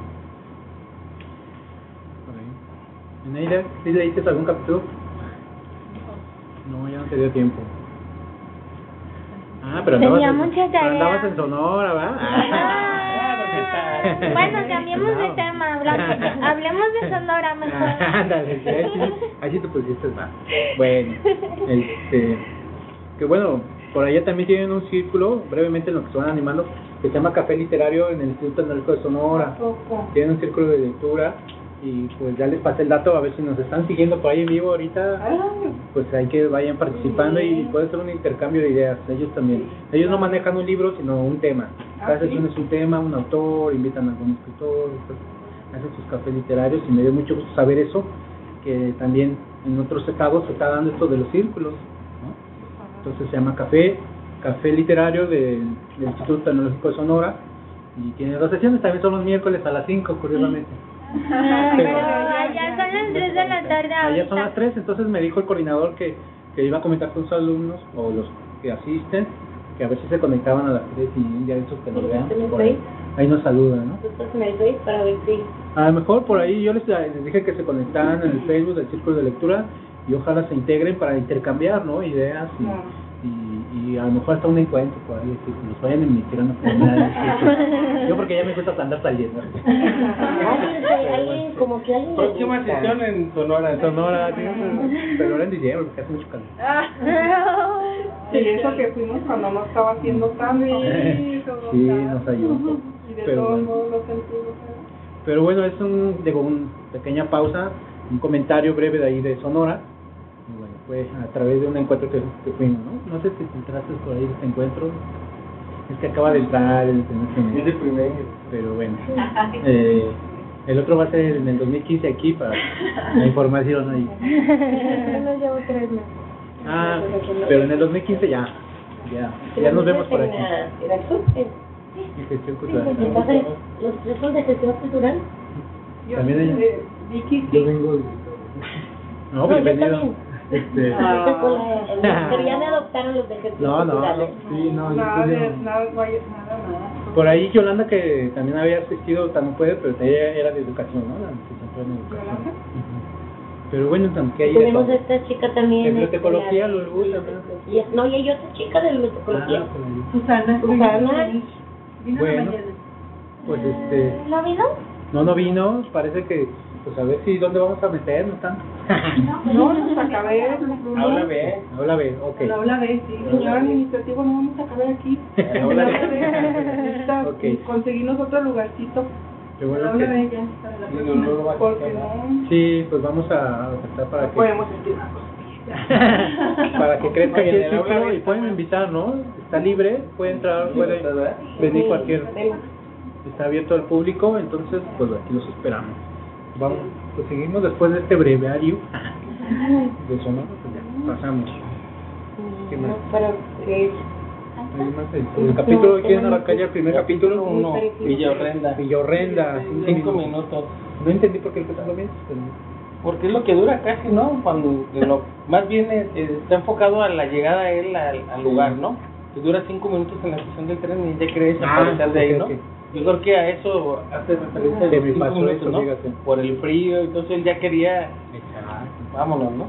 Neida, ¿sí leíste algún capítulo? No, ya no te dio tiempo. Pero tenía andabas, mucha tarea. andabas en Sonora, ¿verdad? Bueno, cambiemos de tema, hablemos de Sonora mejor. Ándale, ahí sí te pusiste más. Bueno, que bueno, por allá también tienen un círculo, brevemente en lo que se van animando, que se llama Café Literario en el Instituto Tecnológico de Sonora. Tienen un círculo de lectura y pues ya les pasé el dato, a ver si nos están siguiendo por ahí en vivo ahorita, pues hay que vayan participando y puede ser un intercambio de ideas, ellos también. Ellos no manejan un libro, sino un tema. Cada sesión es un tema, un autor, invitan a algún escritor, pues, hacen sus cafés literarios y me dio mucho gusto saber eso, que también en otros estados se está dando esto de los círculos, ¿no? Entonces se llama Café Literario del Instituto Tecnológico de Sonora y tiene 2 sesiones, también son los miércoles a las 5, curiosamente. Pero allá son las 3 de la tarde ahorita. Allá son las 3, entonces me dijo el coordinador que iba a comentar con sus alumnos o los que asisten, que a ver si se conectaban a las 3 y un día de esos que nos vean. Ahí nos saludan, ¿no? Para ver si... A lo mejor por ahí yo les dije que se conectaran en el Facebook del Círculo de Lectura y ojalá se integren para intercambiar, ¿no? Ideas y a lo mejor hasta un encuentro por ahí, que nos vayan a emitir una oportunidad. Yo porque ya me gusta andar saliendo. Alguien, como que alguien... Próxima sesión en Sonora. En Sonora, pero ahora en diciembre porque hace mucho calor. Sí, eso que fuimos cuando no estaba haciendo tanto. Sí, nos ayudó. Y de todos modos lo sentimos. Pero bueno, es una pequeña pausa, un comentario breve de ahí de Sonora. Y bueno, pues a través de un encuentro que fuimos, ¿no? No sé si te entraste por ahí de este encuentro. Es que acaba de entrar el primer. Pero bueno. El otro va a ser en el 2015 aquí para la información ahí. Yo no llevo 3 meses. Pero en el 2015 ya nos vemos por aquí. Y gestión cultural. ¿Los 3 son de gestión cultural? También ella. Vicky, Yo vengo. No, bienvenido. Pero ya me adoptaron los de gestión cultural. Sí, no, nada. por ahí Yolanda, que también había asistido, también puede, pero ella era de educación, ¿no? La licenciatura en educación. Pero bueno, también que hay tenemos a esta chica también. De bibliotecología, lo gusta, ¿no? No, y hay otra chica de bibliotecología. Susana. Vino bueno, la mañana. Pues ¿No vino? No vino, parece que, pues a ver si, ¿dónde vamos a meternos tanto? No, nos acabé. Habla bien, ok. La habla B, sí. Señor administrativo, no vamos a acabar aquí. Habla B. Conseguimos otro lugarcito. Qué bueno Habla que... B ya. Porque no. Sí, pues vamos a aceptar para que... Podemos sentir una cosa. Para que crezca aquí Oye, el círculo y pueden invitar, ¿no? Está libre, puede entrar, puede venir cualquier... Está abierto al público, entonces pues aquí los esperamos. Vamos, pues seguimos después de este breviario de Sonora, pues ya, pasamos. ¿Qué más? El capítulo, ¿quieren arrancar ya el primer capítulo? 1, Villorrenda. 5 minutos. No entendí por qué el que está bien, pero... Porque es lo que dura casi, ¿no? Cuando más bien está enfocado a la llegada a él al lugar, ¿no? Que dura 5 minutos en la estación del tren y ya quiere desaparecer de ahí, ¿no? Yo creo que a eso hace referencia de 5 minutos, ¿no? Fíjate. Por el frío, entonces él ya quería, vámonos, ¿no?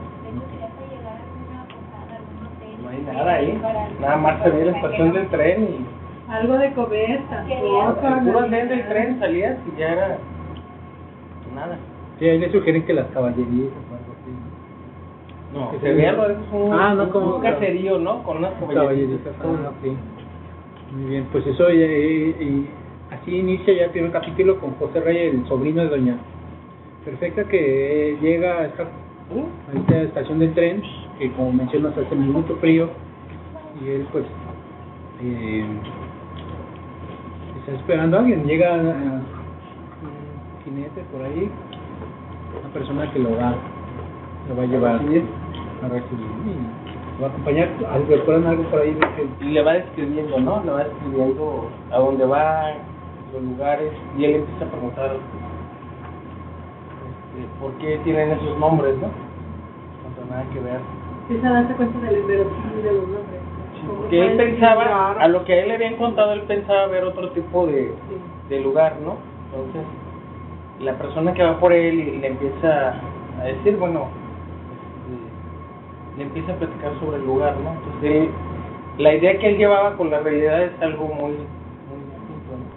No hay nada ahí, nada más se ve la estación del tren y... Algo de comer, El puro andén del tren salías y ya era... nada. Sí, ahí le sugieren que las caballerías o algo así, ¿no? No, se ve algo, es como un caserío, ¿no? Con unas caballerías. Sí. Muy bien, pues eso y así inicia ya el primer capítulo con José Reyes, el sobrino de Doña Perfecta, que llega a esta estación del tren, que como mencionas hace mucho frío, y él pues está esperando a alguien. Llega un jinete por ahí, una persona que lo va a llevar a recibir y lo va a acompañar. ¿Recuerdan algo por ahí? Y le va describiendo, ¿no? Le va describiendo a dónde va, los lugares, y él empieza a preguntar por qué tienen esos nombres, ¿no? No tiene nada que ver. Empieza a darse cuenta del inverosímil de los nombres. Porque él pensaba, a lo que a él le habían contado, él pensaba ver otro tipo de lugar, ¿no? Entonces, la persona que va por él y le empieza a decir, bueno, le empieza a platicar sobre el lugar, ¿no? Entonces, la idea que él llevaba con la realidad es algo muy distinto, ¿no?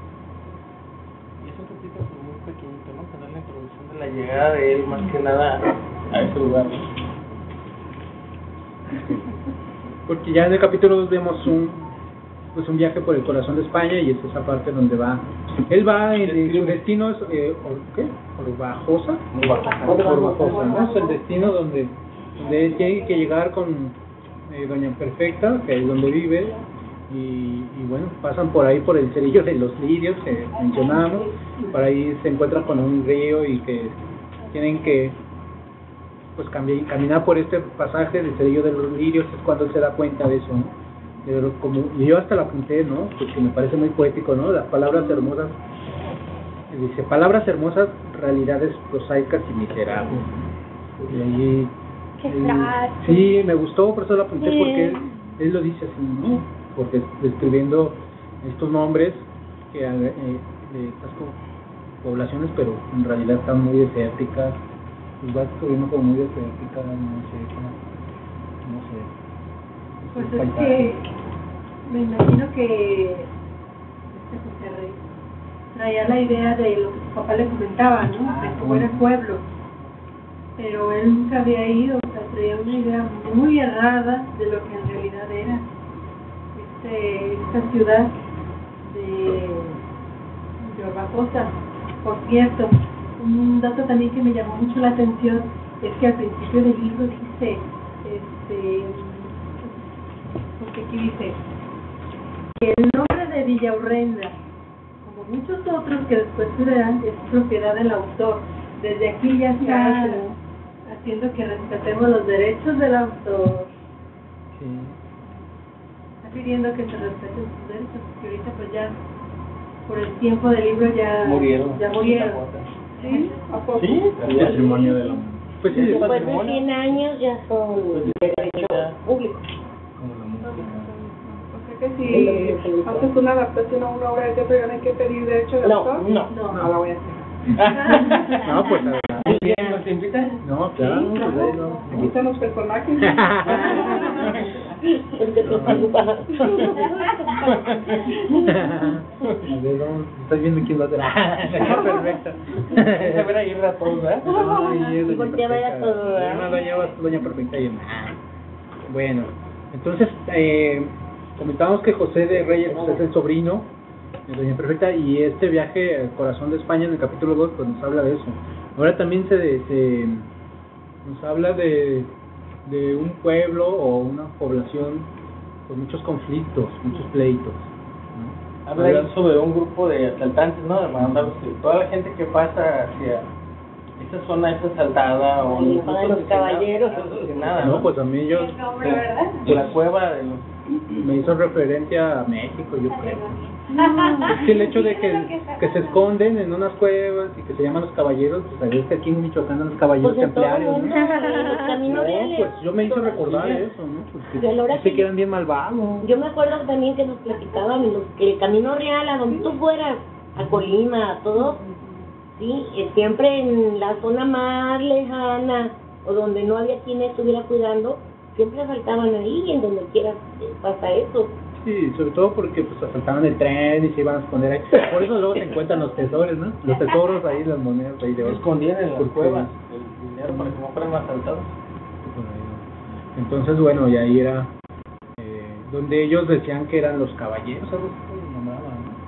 Y es un poquito muy pequeñito, ¿no? Tener la introducción de la llegada de él, más que nada, a ese lugar, ¿no? Porque ya en el capítulo 2 vemos un viaje por el corazón de España, y es esa parte donde va. Él va, su destino es ¿qué? Orbajosa, ¿no? Es el destino donde él tiene que llegar con Doña Perfecta, que es donde vive, y bueno, pasan por ahí por el Cerrillo de los Lirios, que mencionamos. Por ahí se encuentran con un río y que tienen que pues caminar por este pasaje del Cerrillo de los Lirios. Es cuando él se da cuenta de eso, ¿no? Y yo hasta lo apunté, ¿no? Porque me parece muy poético, ¿no? Las palabras hermosas, dice, palabras hermosas, realidades prosaicas y miserables. Y ahí, sí, me gustó, por eso lo apunté, porque él lo dice así, ¿no? Porque describiendo estos nombres que de estas poblaciones, pero en realidad están muy desérticas, pues va descubriendo como muy desérticas, no sé. Pues es que me imagino que José Rey traía la idea de lo que su papá le comentaba, ¿no? De cómo era el pueblo, pero él nunca había ido, o sea, traía una idea muy errada de lo que en realidad era esta ciudad de Orbajosa. Por cierto, un dato también que me llamó mucho la atención es que al principio del libro dice, porque aquí dice que el nombre de Villaurrenda, como muchos otros que después se verán, es propiedad del autor. Desde aquí ya está haciendo que respetemos los derechos del autor. Sí. Está pidiendo que se respeten sus derechos, porque ahorita pues ya por el tiempo del libro ya murieron. ¿Sí? ¿A poco? Sí, el patrimonio de la Pues sí, después de 100 años ya son derecho público. O sea que si haces una adaptación a una obra de teatro, ¿ya no hay que pedir derecho de autor? No. No la voy a hacer. No, pues adelante. ¿Nos invitas? No, claro, Sí, no. me quitan los personajes. Porque tú estás ocupada. A ver, vamos, estás viendo quién va a ser. Perfecto. Vamos a ver ahí a todos, ¿verdad? Ay, es Y voltea a ver a todos, ¿verdad? Una doña Perfecta y bueno, entonces comentamos que José de Reyes pues, es el sobrino de Doña Perfecta, y este viaje al corazón de España en el capítulo 2 pues nos habla de eso. Ahora también nos habla de un pueblo o una población con muchos conflictos, muchos pleitos, ¿no? Habla ahí sobre un grupo de asaltantes, ¿no? De mandarlos, toda la gente que pasa hacia esa zona es asaltada o Sí, incluso de los caballeros. nada, No, pues a mí yo la cueva de los... me hizo referencia a México, yo creo. Es que el hecho de que se esconden en unas cuevas y que se llaman los caballeros, pues a veces aquí en Michoacán los caballeros Pues en todo templarios, mundo, ¿no? los caminos No, reales. pues yo me hizo recordar eso, ¿no? Y a la hora Porque que- que eran bien malvados. Yo me acuerdo también que nos platicaban que el camino real, a donde tú fueras, a Colima, a todo, sí, siempre en la zona más lejana o donde no había quien estuviera cuidando, siempre asaltaban ahí, en donde quiera pasa eso. Sí, sobre todo porque pues asaltaban el tren y se iban a esconder ahí. Por eso luego se encuentran los tesoros, ¿no? Los tesoros ahí, las monedas ahí de oro. escondían en las Porque- cuevas el dinero para que no fueran asaltados. Entonces, bueno, y ahí era donde ellos decían que eran los caballeros, algo así se nombraban, ¿no?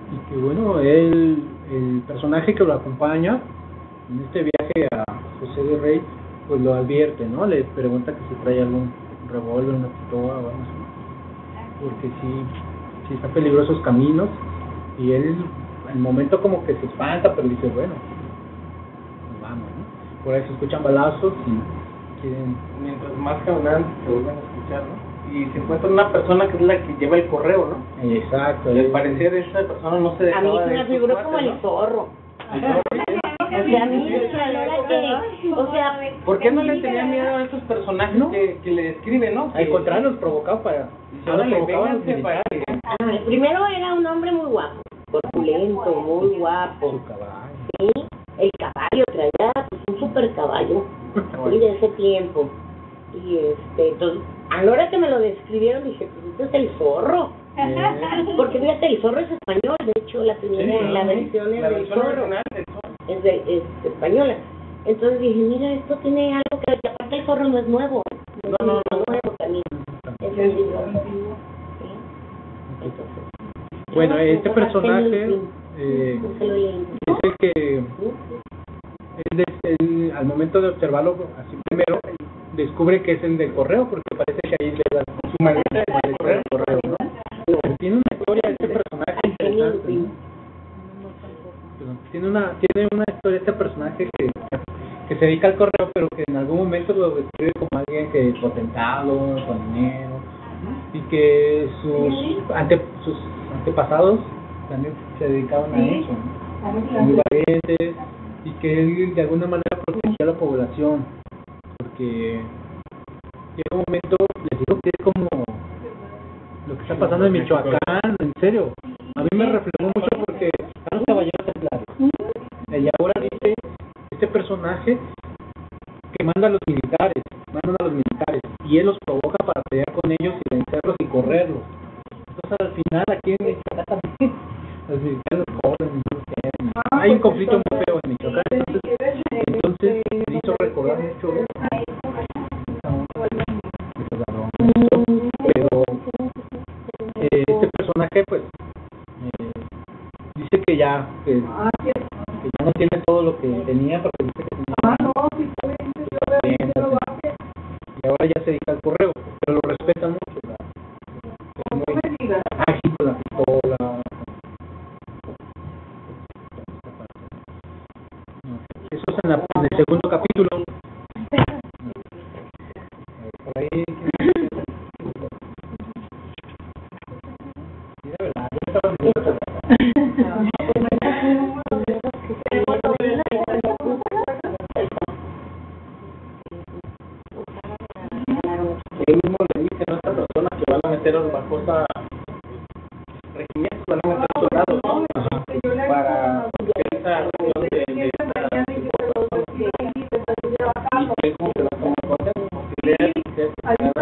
Y que bueno, el personaje que lo acompaña en este viaje a José de Rey, pues lo advierte, ¿no? Le pregunta que si trae algún revólver, una pistola o algo así, porque sí está peligrosos caminos, y él al momento como que se espanta, pero dice, bueno, pues vamos, ¿no? Por ahí se escuchan balazos y quieren... Mientras más caminan, se vuelven a escuchar, ¿no? Y se encuentra una persona que es la que lleva el correo, ¿no? Exacto. Y al parecer esa persona no se A mí dejaba se de me estos figuró cuates, como el ¿no? zorro. O sea, a mí a la hora que, o sea, ¿Por qué no le tenía miedo a estos personajes ¿No? que le describen, no? Al contrario, los provocaba para... Y ahora le provocaban los vénganse para militares. que... el primero era un hombre muy guapo, corpulento, muy guapo. Su caballo. Sí, el caballo traía pues, un super caballo, y de ese tiempo. Y entonces, a la hora que me lo describieron dije, pues este es el zorro. Porque fíjate, el zorro es español, de hecho la primera, la versión es La del versión zorro, original del zorro. es española. Entonces dije, mira, esto tiene algo que aparte el zorro no es nuevo, no es nuevo también, es un libro antiguo. ¿Sí? Entonces, Bueno, yo este como personaje no se lo leí. es el que él, al momento de observarlo así primero, descubre que es el del correo, porque parece que ahí le da su maleta del correo, ¿no? Pero tiene una historia este personaje interesante, ¿no? Tiene una historia este personaje que se dedica al correo, pero que en algún momento lo describe como alguien que potentado, con dinero, y que sus antepasados también se dedicaban a eso, ¿no? Muy valientes, y que él de alguna manera protegía a la población, porque llega un momento, les digo que es como lo que está pasando en Michoacán, en serio, a mí me reflejó mucho porque están los caballeros templarios, y ahora dice este personaje que manda a los militares, y él los provoca para pelear con ellos y vencerlos y correrlos. Entonces al final aquí en Michoacán también los militares los corren, no los quieren. Hay un conflicto muy feo en Michoacán, entonces me hizo recordar mucho pero este personaje pues dice que ya no tiene todo lo que tenía, porque dice que tenía y ahora ya se dedica al correo, pero lo respeta mucho, ¿verdad? Es muy ágil con la pistola. Eso es en el segundo capítulo. Por ahí sí, de verdad, yo estaba yo mismo le dije a esta persona que van a meter a las cosas regimientos, van a meter soldados, ¿no? Para esa reunión de esta y que como que la toma contento, porque leer que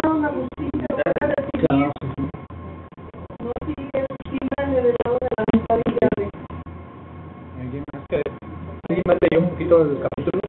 alguien más leyó un poquito del capítulo.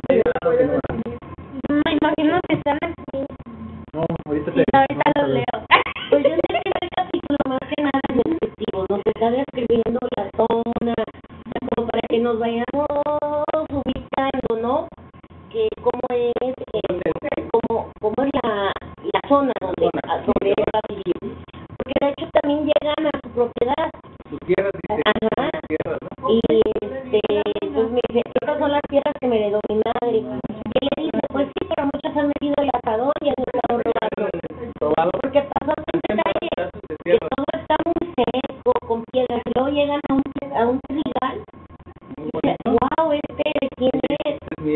Me imagino que están aquí. No, ahorita Ahorita los leo. Pues yo sé que el capítulo más que nada es descriptivo, nos está describiendo la zona, o sea, como para que nos vayamos ubicando, ¿no? Que cómo es, cómo es la zona donde él va a vivir. Porque de hecho también llegan a su propiedad. sus tierras, dice. Ajá. Tierras, ¿no? Y pues me dice, estas son las tierras que me heredó mi madre. Y le dice, pues sí, pero muchos han metido el asadón y han estado robando. Porque pasó un detalle, que todo está muy seco, con piedras, y luego llegan a un trigal, y dice, wow, ¿de quién es?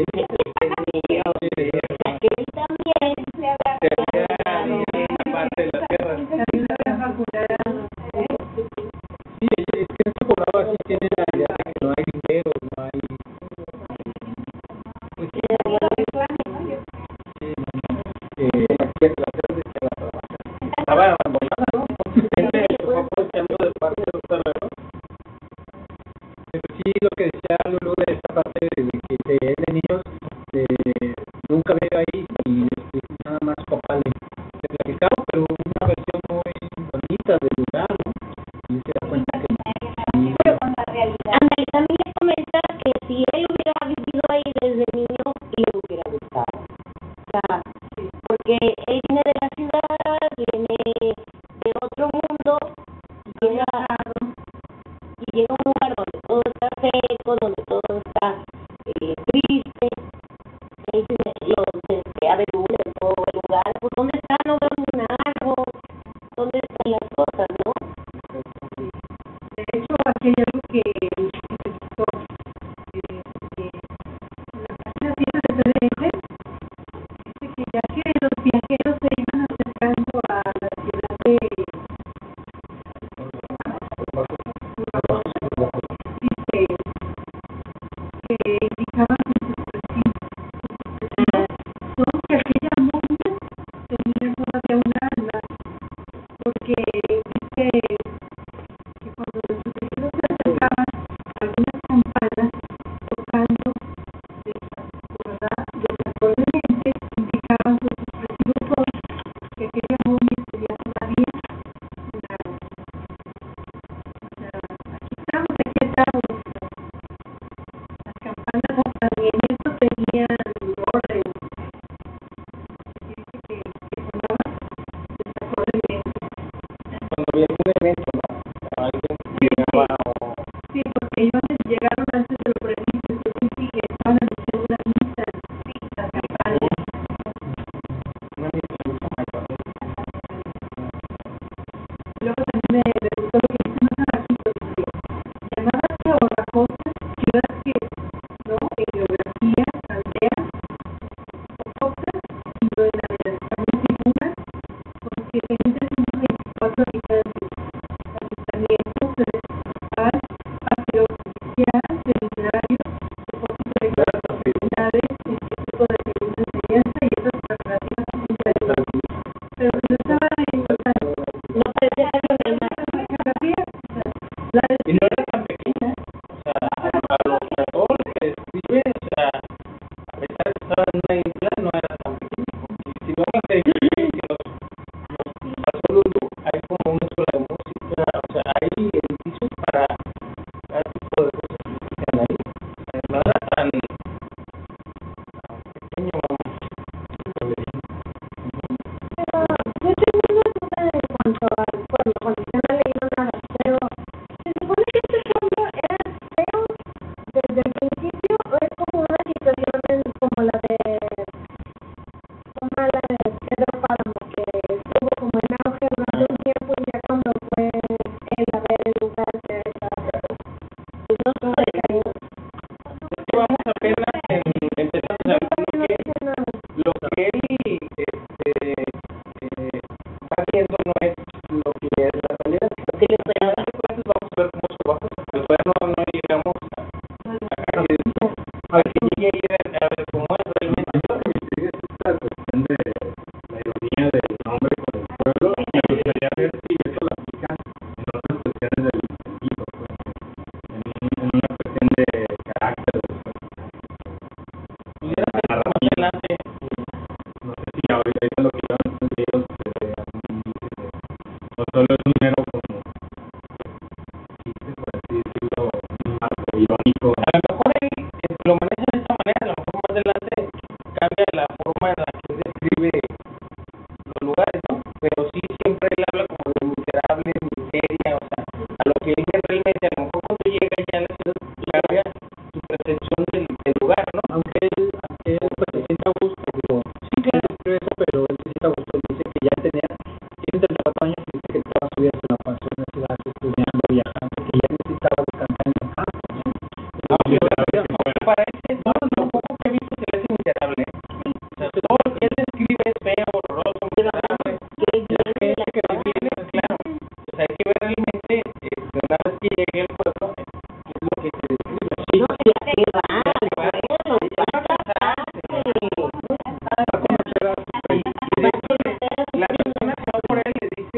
Que él también se parte de la tierra. Sí, es que este poblado así tiene la idea de que no hay dinero, no hay... Pues, sí, las tierras de tierra trabaja. Estaba abandonada, ¿no? Gente que fue aprovechando de parte de los terrenos. Pero sí, lo que decía Lulu de esta parte de que él de niños nunca veo ahí y nada más Copale. Se platicaba, pero una versión muy bonita del lugar, ¿no? Y se da cuenta que sí, porque él viene de la ciudad, viene de otro mundo, y llega a un lugar donde todo está seco, donde todo está triste. Él los desea de luz en todo el lugar. Pues ¿dónde está? No veo ni un árbol. ¿Dónde están las cosas, no? De hecho, aquí hay algo que se gustó, porque en la página 7 de PDF dice que ya que los viajeros se iban acercando a la ciudad de dice que indicaban sus expresivos son que aquella momia tenía todavía un alma, porque dice que cuando los viajeros se acercaban, algunas campanas tocando desacordemente indicaban sus expresivos son que aquella momia tenía todavía un alma. O sea, aquí estamos, las campanas también esto tenían orden, dice que sonaban desacordemente. Cuando había algún evento, ¿no? Alguien que llegaba o... Sí, porque ellos llegaron antes de lo previsto, entonces sí que estaban anunciando una misa, las campanas. Una misa mayor. Luego también me gustó lo que dice más abajito, dice, llamadas georrafosas, ciudades que, ¿no? En geografía, aldeas, o costas, sino en la de España figura con 7.324 habitantes, asentamientos municipal, paseo judicial, seminario, depósito de facultades, instituto de segunda enseñanza y otras preparativas secundarias. Pero que no estaba en, o sea, No parecía que lo demás. la geografía, o sea, la Y no era tan pequeña, o sea, a todo lo que describe, o sea, a pesar de que estaba en una isla, no era tan pequeña. Porque si vemos que los pasó Lulu, hay como una escuela de música, o sea, hay edificios para cada tipo de cosas que existen ahí. O sea, no era tan pequeño, vamos. Pero yo tengo una duda en cuanto al pueblo, porque yo no he leído nada, pero ¿se supone que este pueblo era feo desde el principio o es como una situación como la de Pedro Páramo, que estuvo como en auge durante un tiempo y ya cuando fue él a ver el lugar que estaba pues no todo decaído? Es que vamos apenas empezando a saber lo que él va viendo no es lo que es la realidad. Lo que le esperaba. Entonces vamos a ver cómo se baja, porque todavía no llegamos a que llegue a ver cómo es realmente. Es esta cuestión de la ironía del nombre con el pueblo. Me gustaría ver si eso lo aplican en otras cuestiones del sentido, pues, en una cuestión de carácter de los personajes. Pudiera ser que más adelante. No sé si ahorita lo que iban a decir ellos no solo es un mero como chiste, por así decirlo, un marco irónico. A lo mejor él lo maneja de esta manera, a lo mejor más adelante cambia la forma en la que él describe los lugares, ¿no? Pero sí siempre él habla como de miserable, miseria, o sea, a lo que vive realmente, a lo mejor cuando llega ya a la ciudad cambia su percepción del lugar, ¿no? Aunque él pues se sienta a gusto, digo, sí, claro, escribe eso, pero él se sienta a gusto, dice que ya tiene 34 años y dice que toda su vida se la pasó en la ciudad, estudiando, viajando, que ya necesitaba descansar en el campo, ¿no? Aunque para ese lo poco que he visto se le hace miserable. O sea, todo lo que él describe es feo, horroroso, miserable. Es que va bien, eso es claro. O sea, hay que ver realmente, una vez que llegue al pueblo, qué es lo que se describe. Sí, No, y a qué va, bueno, la persona que va por él le dice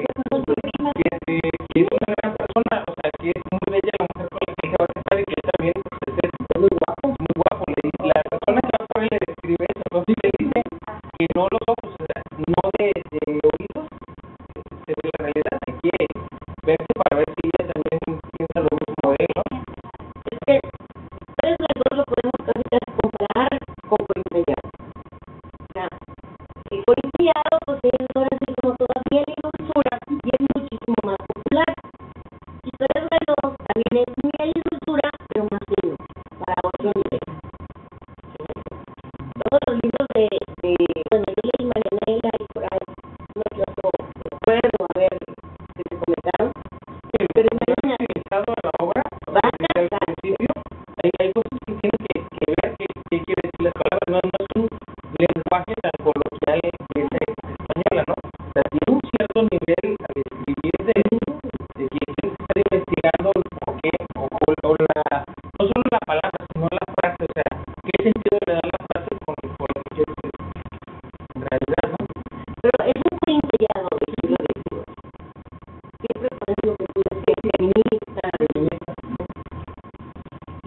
que es una gran persona, o sea, que es muy bella la mujer con la que él se va a casar y que él también pues, es muy guapo. La persona que va por él le describe eso, entonces él dice que no los ojos, o sea, no de oídos, se ve la realidad, hay que verse para ver si ella también piensa lo mismo de él, ¿no? es que tres de las dos lo podemos casi comparar con Corinto. O sea, el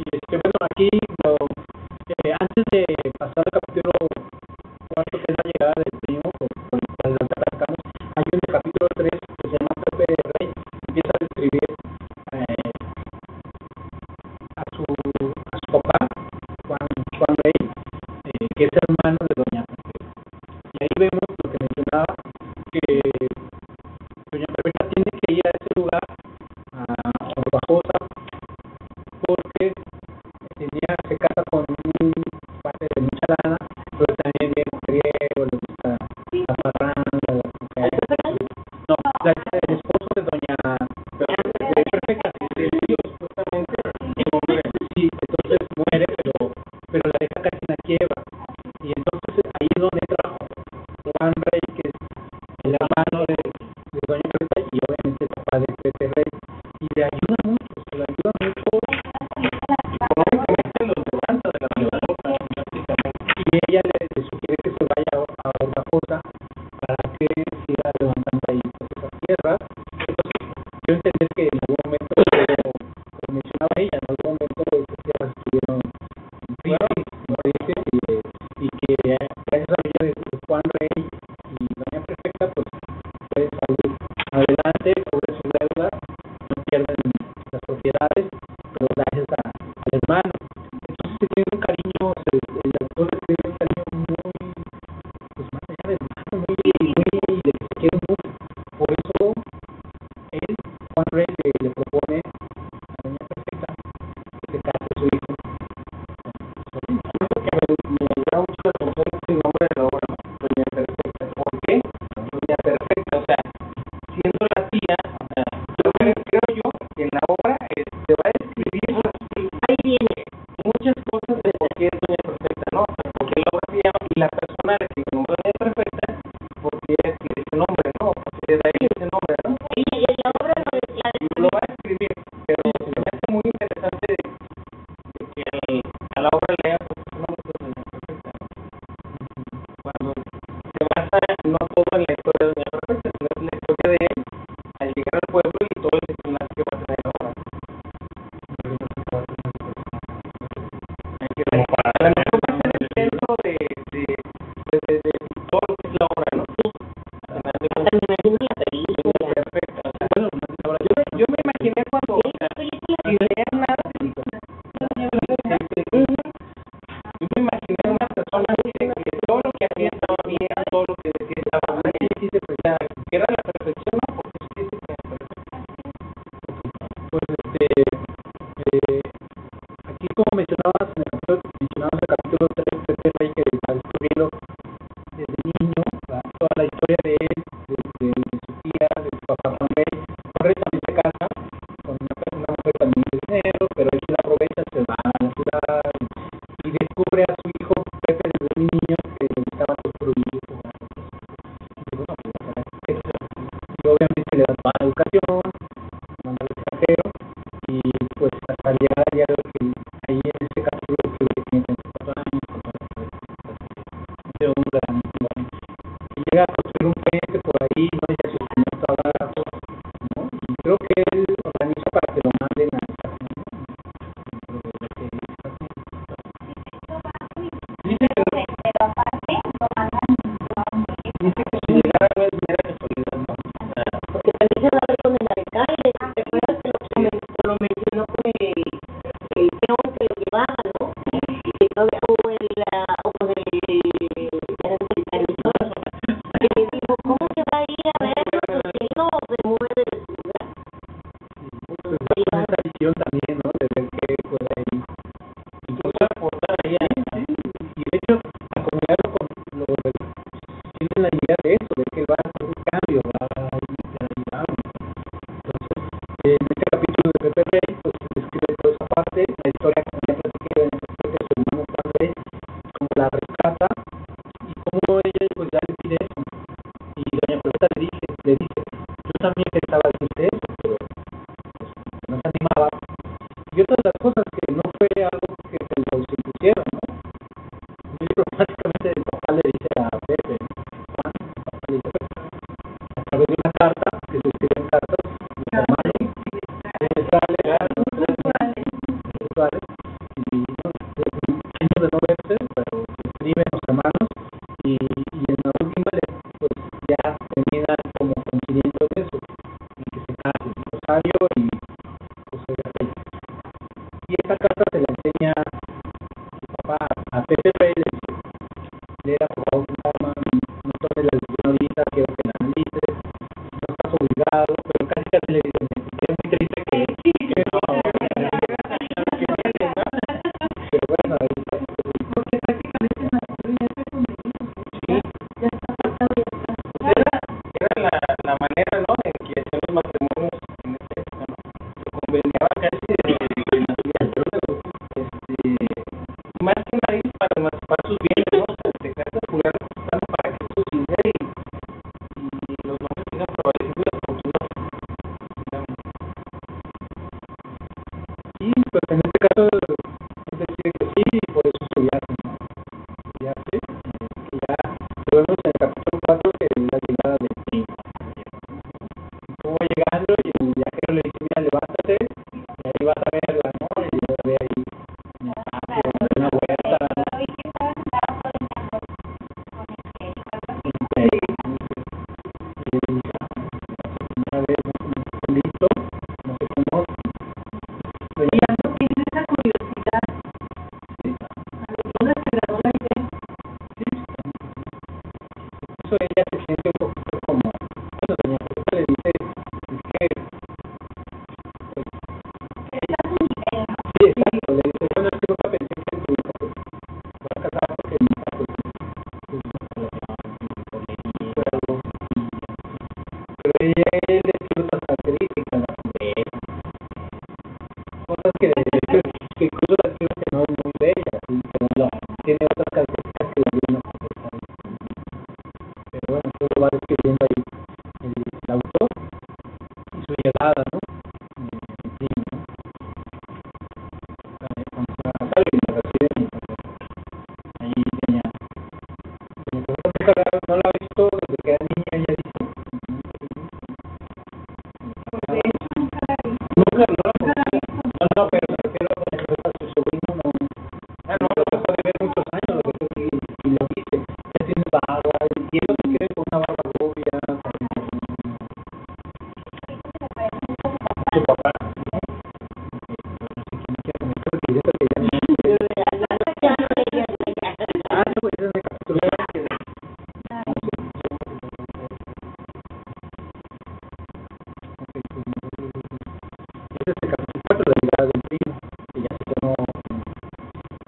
Bueno, aquí antes de pasar al capítulo cuarto, que es la llegada del primo, con el que arrancamos, hay un capítulo 3 que se llama Pepe de Rey, empieza a describir a su papá, Juan Rey, que es hermano de Doña Pepe. Y ahí vemos lo que mencionaba, que Doña Pepe tiene que ir a ese lugar, a Bajosa, porque tenía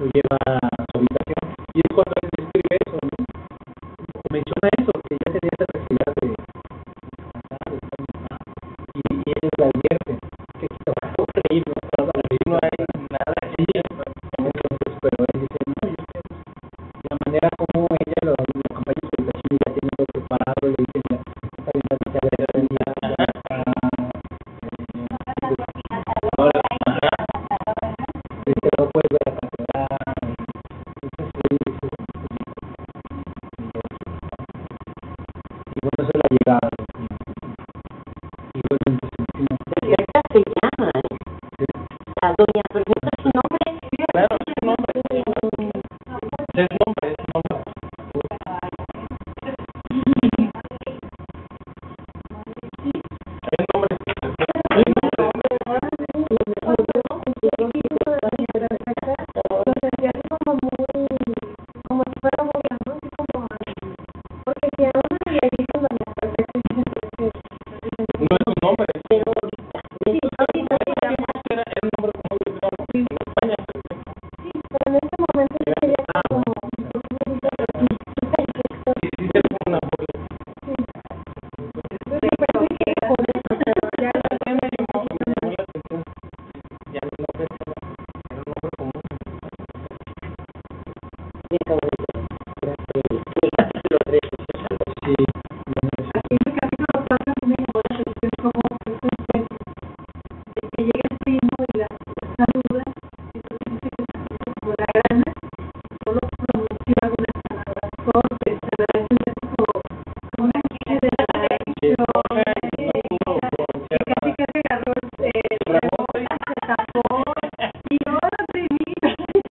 lo lleva a su habitación. Y es cuando él describe eso, ¿no? Menciona eso, que ya tenía esa necesidad de descansar, de estar en paz, y él le advierte que se va a reír, ¿no? No hay nada Sí, entonces, pero él dice, no, yo sé, la manera como ella lo acompaña en su habitación y ya tiene todo preparado, le dice, mira, esta habitación ya la tenía, dice, no puedes ver la catedral, entonces él dice, y bueno, eso es la llegada, y bueno, entonces, Esta se llama, la doña Perfecta, su nombre. claro, es un nombre. Es nombre, es nombre. Es nombre. Como si fuera burla, ¿no? Así como, porque si a uno le dicen doña Perfecta, dicen que No es un nombre. Pero ahorita, sí, ahorita se llama, Era un nombre como de España. sí, pero en este momento es que ya como, Y sí se fue una burla. me parece que por eso, pero ya También me llamó la atención. Ya no pensaba. Era un nombre común. sí, Aquí en el capítulo 4 sí me llamó la atención cómo es un cuento de que llega el primo y la saluda, entonces dice que Francisco como la grana solo pronunció algunas palabras cortes, se le hace como una especie de casi casi agarró el rebote y se tapó y ahora primero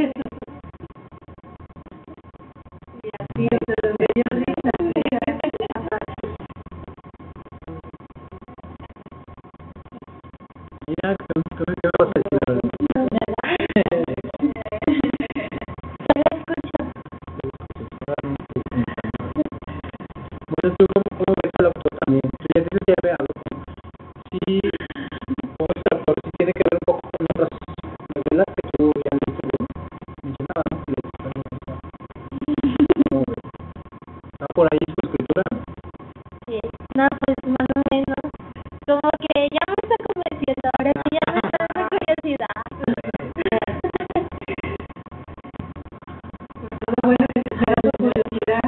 y así, o sea, me dio risa. ya, ¿qué vas a decir? Bueno, tú cómo ves al autor también, tú ya dices ya ve algo, sí, como este autor sí tiene que ver un poco con otras novelas que tú ya mencionabas, ¿no? Que le gustaron mucho. ¿Cómo ves? ¿Está por ahí su escritura? No, pues más o menos. Como que ya me está convenciendo, ahora sí ya me está dando curiosidad. Todo bueno que te sea tu curiosidad.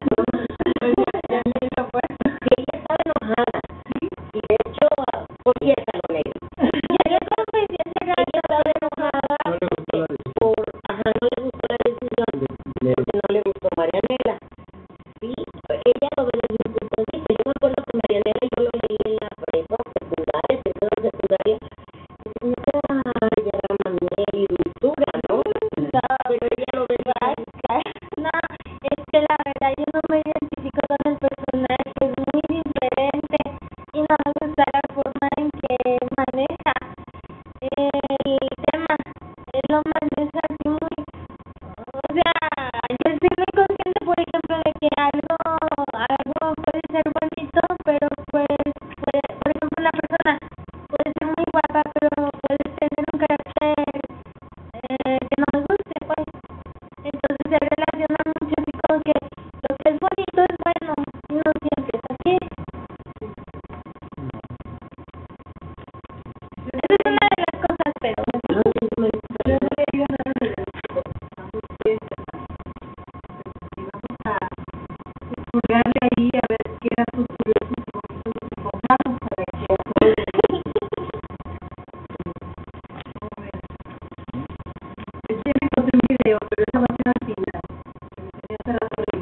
Que ella estaba enojada. Y de hecho, confiésalo, Ley. Ya le confesé hace Ella rato. estaba enojada No le gustó la decisión. no le gustó la decisión, porque no le gustó Marianela. Sí, ella lo ve desde un punto de vista. Yo me acuerdo que Marianela yo lo leí en la prepa secundaria, tercera secundaria. Ay, ya Manuel y dulzura, ¿no? Pero ella lo ve No, es que la verdad yo no me identifico con el personaje, es muy diferente y no me gusta la forma en que maneja el tema. Él lo maneja así muy, o sea, yo estoy muy consciente, por ejemplo, de que algo puede ser bonito, pero pues, por ejemplo, una persona puede ser muy guapa, pero puede tener un carácter que no me guste, pues. Entonces se relaciona mucho así como que lo que es bonito es bueno, y no siempre es así. Esa es una de las cosas, pero Yo no le digo nada de las cosas, vamos a expurgarle ahí a ver qué datos curiosos y bonitos nos encontramos para que yo ya me encontré un video, pero esa va a ser al final. Me hace rato de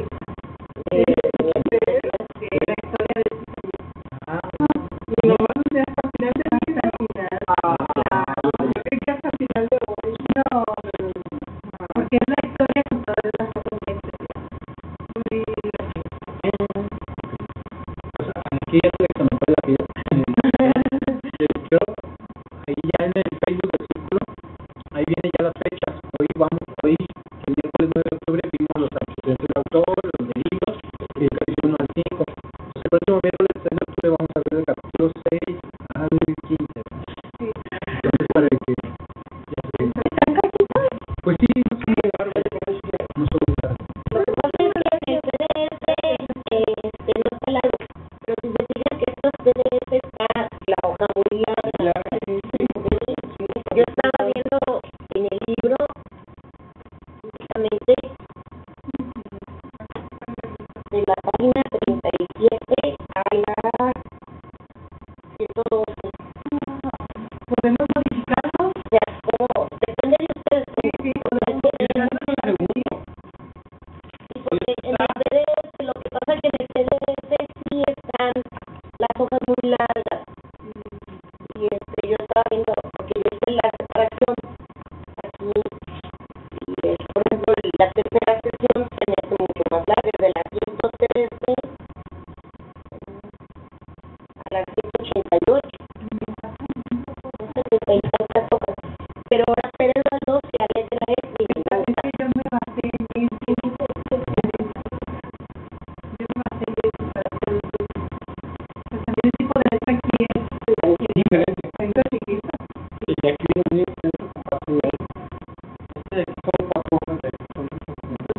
la historia de su señor. Y lo vamos a hacer hasta el final de vida. Claro, yo creo que hasta el final de hoy. No, porque es la historia contada de las fotos muy divertida. Pues aquí ya se le conocó la vida. Yo, ahí ya en el Facebook del Círculo, ahí vienen ya las fechas. Hoy, el miércoles 9 de octubre, vimos los antecedentes del autor, los de libros, y el capítulo 1 al 5. Entonces, el próximo miércoles 3 de octubre vamos a ver el capítulo 6 al 15. Entonces, para que ya se... ¿están cortitos? Pues sí, no La tercera sesión se me hace mucho más larga, de las 113 a las 188. No sé, 70 y tantas hojas. Pero ahora Pérez Galdós se alegra es y me gusta. Yo me basé en eso. Yo me basé en eso para hacer el curso. Pues también el tipo de letra aquí es diferente. chiquita. Y aquí viene muy extenso con parte de ahí. Este de aquí son 4 hojas de son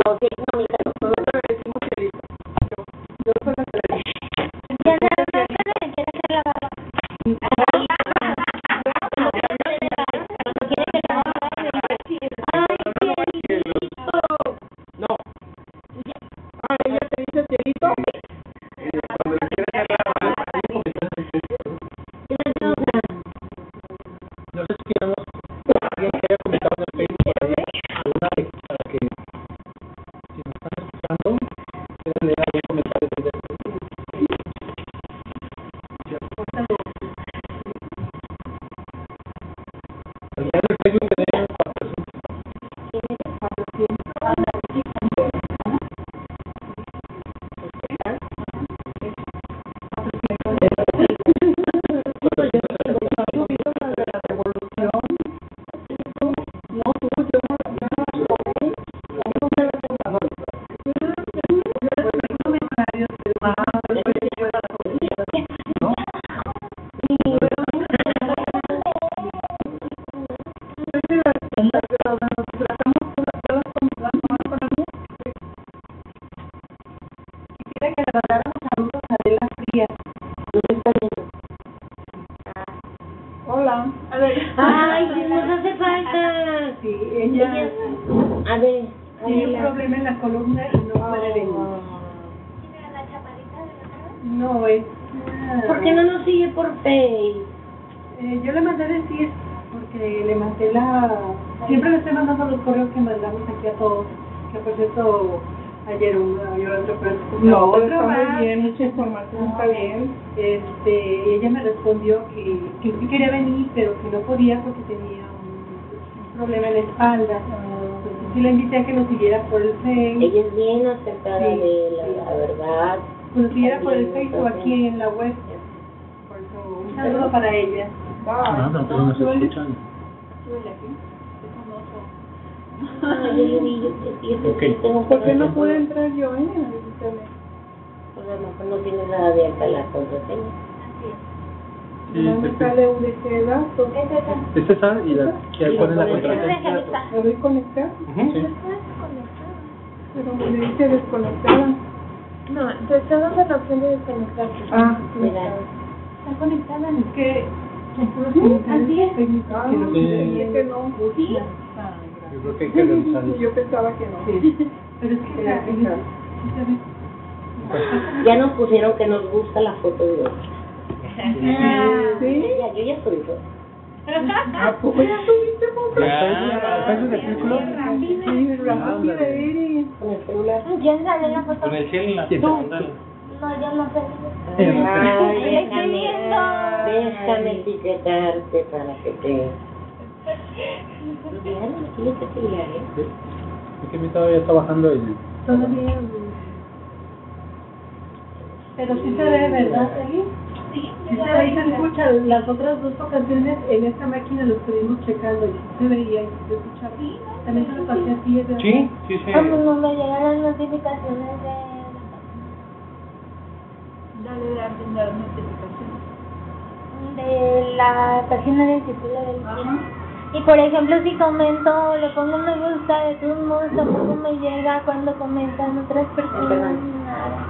No, sí, no, mi casa. Nosotros le decimos cielito. Yo soy la que le digo. Ya nada más se le quiere hacer la barba. No. Ah, ella te dice cielito. Cuando le quieres hacer No sé si tenemos alguien que haya comentado en el Facebook por ahí, alguna para que si nos están escuchando, quieran leer algún comentario de esto. Al día del Facebook tenemos 400. Hola. A ver. Ay, sí, nos hace falta. Sí, ella A ver. tiene un problema en la columna y no puede venir. No, es... ¿Por qué no nos sigue por Face? yo le mandé decir, porque le mandé siempre le estoy mandando los correos que mandamos aquí a todos, que por cierto, ayer y otro, pero... No, otro está más. muy bien, mucha información, está bien. Ella me respondió que sí quería venir, pero que no podía porque tenía un problema en la espalda. Entonces sí la invité a que nos siguiera por el Facebook. Ella es bien acertada Sí, de sí. la verdad. Pues nos siguiera por el Facebook aquí en la web. Por eso, un saludo para ella. No, no, pero nos escuchan. Ah, yo le di, yo Ok. tengo ¿Por qué no contraseña. pude entrar yo en el internet? Pues a lo mejor no tiene nada abierta la contraseña. No me sale UDG datos. Es esa y ahí ponen la contraseña. ¿Me doy conectar? Sí. Pero me dice desconectada. No, entonces estamos en la opción de desconectarse. Ah, Mira. Está conectada, es que son puros comentarios técnicos que no Ah, quieren. sí, que no. Sí. Yo creo que hay que revisar eso. Yo pensaba que no. Sí. Pero es que Quería fijar. Ya nos pusieron que nos gusta la foto de hoy. ¿Sí? Ya, yo ya estoy foto. ¿A poco ya subiste foto? ¿Al Facebook del círculo? Sí, Rafa quiere ver y... Con el celular. ¿Quién sale en la foto? Con el cielo en la ¿Quién? segunda. No, yo no sé. Ay, Estoy viendo. déjame etiquetarte para que te... Ya no tienes que pelear, ¿eh? Es que mi todavía está bajando el... Todavía. Pero sí se ve, ¿verdad, Eli? Sí, ahí se escucha. Las otras dos ocasiones en esta máquina lo estuvimos checando y sí se veía y sí se escuchaba. También se lo pasé a ti, ¿verdad? Sí, sí, sí. ¿Cómo no me llegan las notificaciones de Dale, las notificaciones. la página del título del video? Y por ejemplo, si comento, le pongo me gusta, de todos modos tampoco me llega cuando comentan otras personas, nada.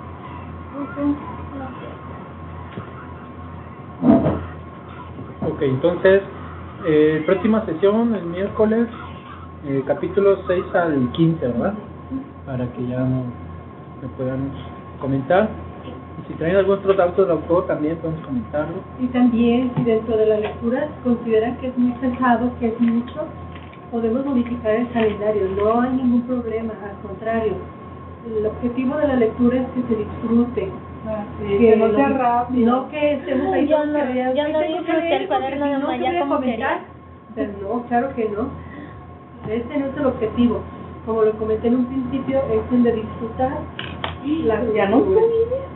Ok, entonces, próxima sesión el miércoles, capítulos 6 al 15, ¿verdad? Para que ya me puedan comentar. Y si traen algún otro dato del autor, también podemos comentarlo. Y también, si dentro de la lectura consideran que es muy pesado, que es mucho, podemos modificar el calendario. No hay ningún problema, al contrario. El objetivo de la lectura es que se disfrute. Que no sea rápido. No que estemos ahí. Yo no- que vean, yo "Ay, no tengo que disfruté leer el porque cuaderno si de no, Maya ¿qué voy a como comentar?". O sea, no, claro que no. Ese no es el objetivo. Como lo comenté en un principio, es el de disfrutar la Ya no lectura.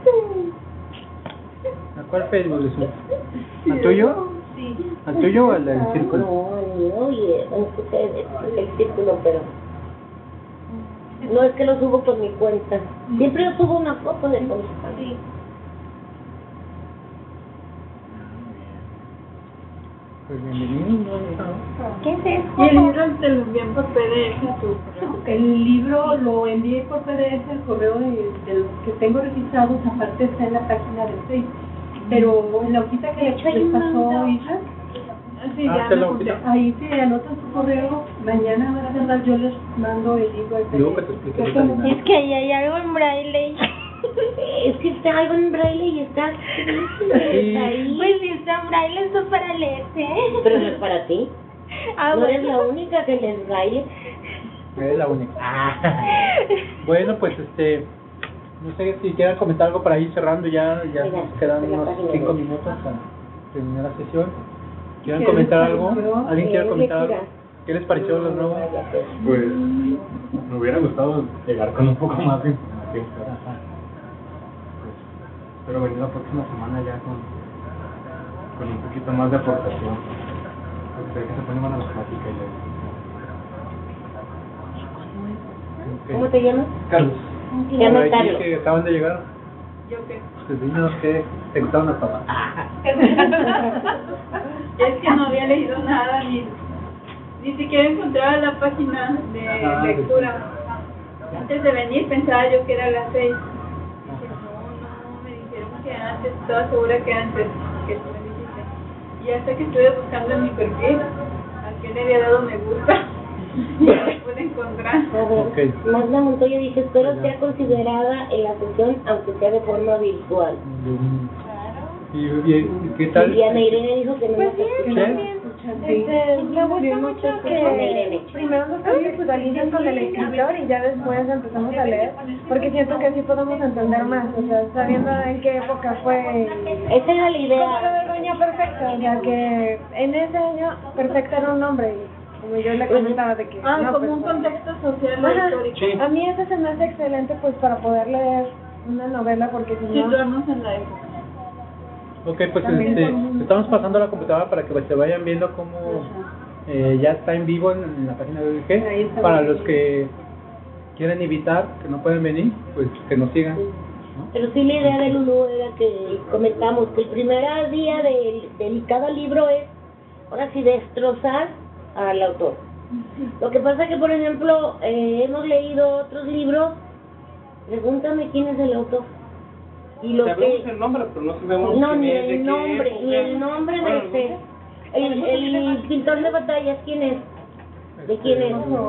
¿A cuál Facebook le sube? ¿Al tuyo? Sí. ¿Al tuyo o al del círculo? No, el mío, oye, es el círculo, pero... No es que lo subo por mi cuenta. Siempre yo subo una foto de todo. Sí. Pues bienvenido. ¿Qué es eso? Y el libro te lo envían por PDF a tu correo. El libro lo envié por PDF al correo de los que tengo registrados, aparte está en la página del Facebook. Pero en la hojita que les pasó Isla, Sí, ya ¿te me lo apunté. ahí se anotan su correo, mañana van a verdad yo les mando el libro al Luego que PDF. te explique la dinámica. Es que ahí hay algo en braille. Es que está algo en braille y está ahí. Pues si está en braille, esto es para leerte. Pero no es para ti. Ah, No eres bueno. la única que les braille. Es la única. Bueno, pues no sé si quieran comentar algo para ir cerrando ya Mira, nos quedan en la unos página 5 dos. minutos para terminar la sesión. ¿Quieren ¿Qué comentar les algo? pareció? ¿Alguien quiere Sí, comentar algo? lectura. ¿Qué les pareció los nuevos? Pues me hubiera gustado llegar con un poco más de información. Pero, Ajá. pues, espero venir la próxima semana ya con un poquito más de aportación. Porque sé que se pone buena la plática y la ¿Cómo te llamas? Carlos. Se llama Por aquí Carlos. que acaban de llegar, ¿Yo qué? pues dinos que te gustaron las palabras. Es que no había leído nada, ni siquiera encontraba la página de Ajá, lectura. Antes de venir pensaba yo que era a las 6. Dije, no, me dijeron que antes, estaba segura que antes, que tú me dijiste. Y hasta que estuve buscando en mi perfil, a quién le había dado me gusta, y no lo pude encontrar. A ver, Ok. Magda Montoya dice, espero sea considerada en la sesión, aunque sea de forma virtual. ¿Y qué tal? Y Ana Irene dijo que no Pues nos bien, escucha. también. Me gusta mucho que primero nos contextualicen con el escritor y ya después empezamos a leer, porque siento que así podemos entender más, o sea, sabiendo en qué época fue. Esa era la Como idea. de Doña Perfecta, o sea, que en ese año Perfecta era un hombre, y como yo le comentaba de que... no, Como pues, un contexto social Ajá. histórico. A mí ese se me hace excelente pues para poder leer una novela, porque si no... Situarnos en la época. Ok, pues También estamos pasando a la computadora para que se vayan viendo cómo ya está en vivo en la página de Ahí OIG. está Para bien. los que quieren evitar, que no pueden venir, pues que nos sigan. ¿no? Pero sí la idea de Lulú era que comentamos que el primer día de cada libro es, ahora sí, destrozar al autor. Lo que pasa que, por ejemplo, hemos leído otros libros, pregúntame quién es el autor. Y lo Sabemos que... el nombre, pero no sabemos No, quién ni es, de el qué nombre, época. ni el nombre Bueno, de ese. El pintor de batallas, ¿quién es? ¿De quién es?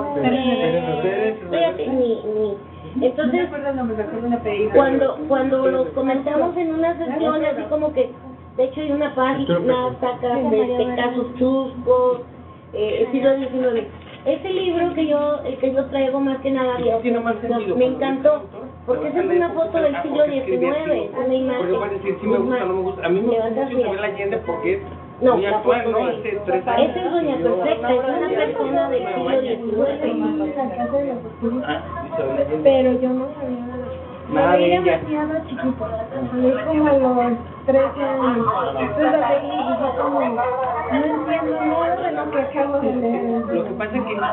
Espérate, ni. No me Entonces, acuerdo el nombre, me acuerdo un apellido. cuando los comentamos en una sesión, así como que, de hecho hay una página, saca de casos chuscos, siglo XIX. Ese libro el que yo traigo más que nada, Eso tiene más sentido. me encantó, porque esa es una foto del siglo XIX, una imagen. Porque va a decir si me gusta o no me gusta. A mí me gusta Levantas, mucho mira. Isabel Allende porque es No, muy la actual, foto ¿no? de Hace 3 años. esa es Doña Perfecta, es una persona del siglo XIX. Ah, Isabel Allende. Pero yo no sabía nada. Nada Me de vi ella. demasiado chiquito, salí como a los 13 años. Entonces la vi y dije como, no entiendo nada de lo que acabo de leer. Lo que pasa es que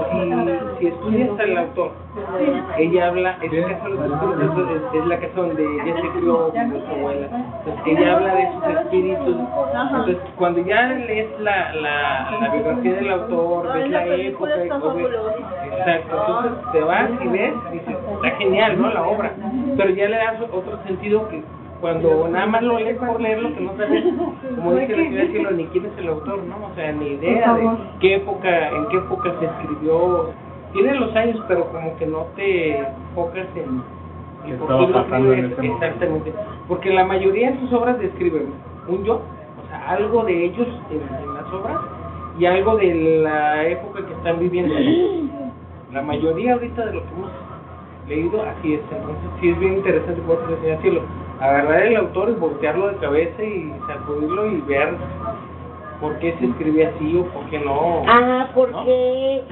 si estudias al autor, ella habla, en este caso es la casa donde ella se crió con su abuela. Entonces, ella habla de sus espíritus. Entonces, cuando ya lees la biografía del autor, ves la época, exacto, entonces te vas y ves, dices, está genial, ¿no? La obra, pero ya le das otro sentido que cuando nada más lo lees por leerlo, que no sabes, como dice la señora Cielo, ni quién es el autor, ¿no? O sea, ni idea de en qué época se escribió. Tiene los años, pero como que no te enfocas en ¿Qué por estaba qué lo pasando en escribe. ese momento? Exactamente, porque la mayoría de sus obras describen un yo, o sea, algo de ellos en las obras y algo de la época que están viviendo. La mayoría ahorita de lo que hemos leído así es, entonces sí es bien interesante por eso decirlo, agarrar el autor y voltearlo de cabeza y sacudirlo y ver por qué se escribe así o por qué no. Ajá, porque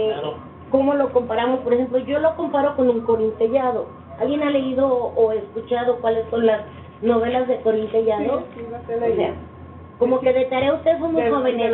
¿cómo lo comparamos? Por ejemplo, yo lo comparo con un Corintellado. ¿Alguien ha leído o escuchado cuáles son las novelas de Corintellado? O sea, como que de tarea ustedes son muy jóvenes.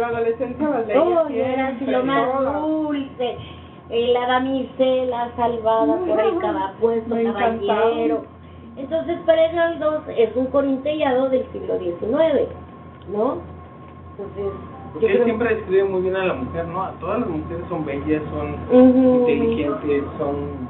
Oh, yo era así lo más dulce. La damisela salvada por el puesto caballero. Entonces Pérez Galdós es un corintellado del siglo XIX, ¿no? Entonces Porque él siempre describe muy bien a la mujer, ¿no? A todas las mujeres son bellas, son inteligentes, son...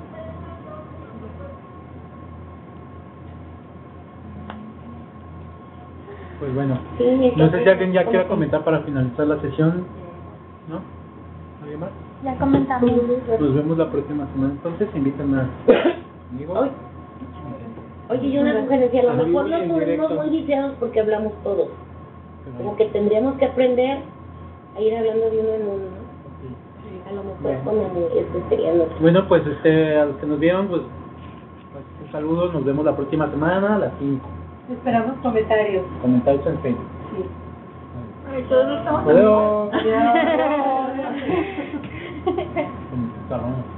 Pues bueno, Sí, no sé si alguien ya quiera comentar para finalizar la sesión, ¿no? ¿Alguien más? Ya comentamos. Nos vemos la próxima semana, entonces invitan a amigos. Oye, y una sugerencia, a lo En vivo mejor y nos en ponemos directo. muy viciados porque hablamos todos. Como que tendríamos que aprender a ir hablando de uno en uno, ¿no? A lo mejor con eso sería lo que... Bueno, pues a los que nos vieron, pues un saludo, nos vemos la próxima semana a las 5. Esperamos comentarios. Comentarios en Facebook. Sí. Todos estamos Adiós. Adiós. Con-